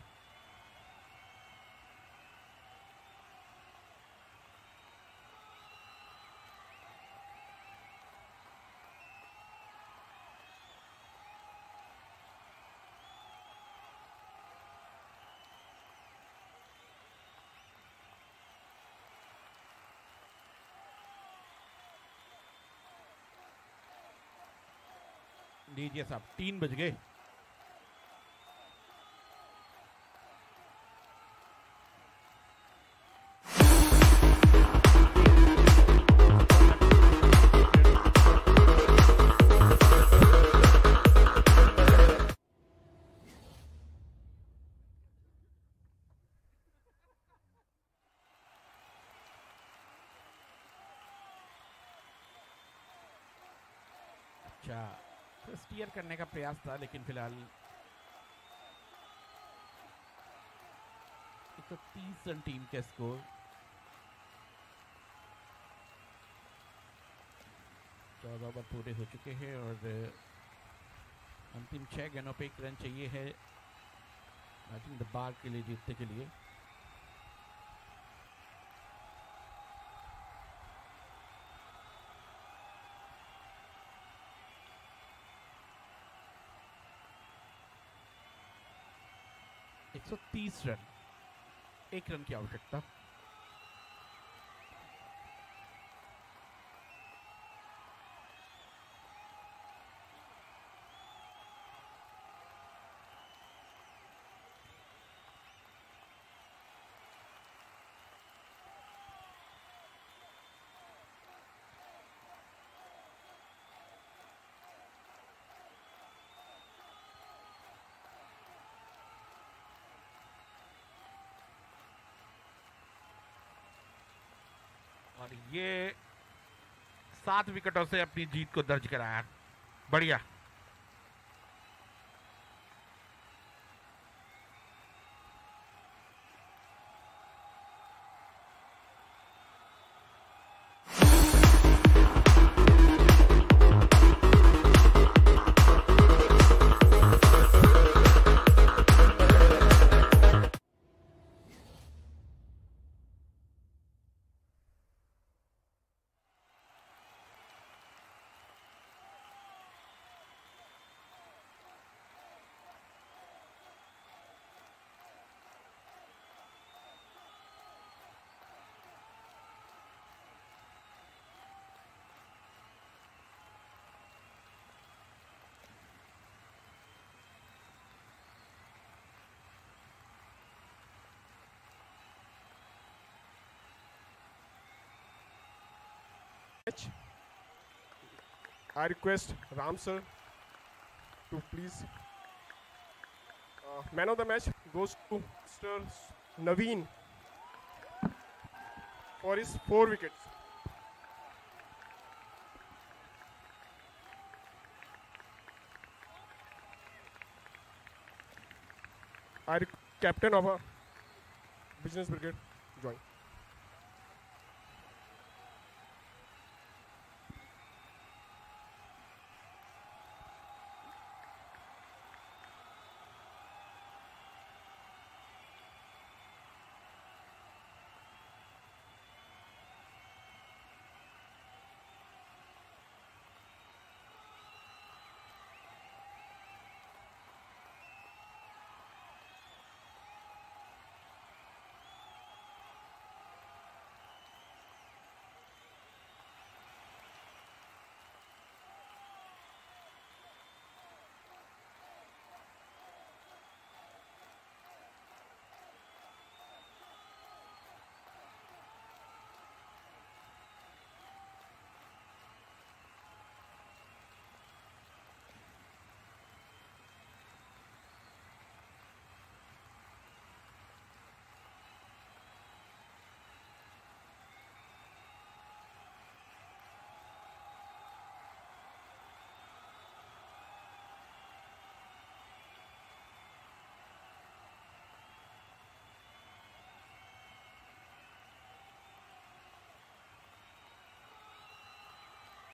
लीजिए साहब, तीन बज गए। अच्छा, तो स्टीयर करने का प्रयास था, लेकिन फिलहाल एक सौ तीस रन टीम के स्कोर। चौदह ओवर पूरे हो चुके हैं और अंतिम छह गेंदों पे एक रन चाहिए है आई थिंक द बार के लिए जीतने के लिए। एक सौ तीस रन, एक रन की आवश्यकता। और ये सात विकेटों से अपनी जीत को दर्ज कराया, बढ़िया। match. I request Ram sir to please. Uh, man of the match goes to Mister Naveen for his four wickets. I captain of a business brigade join.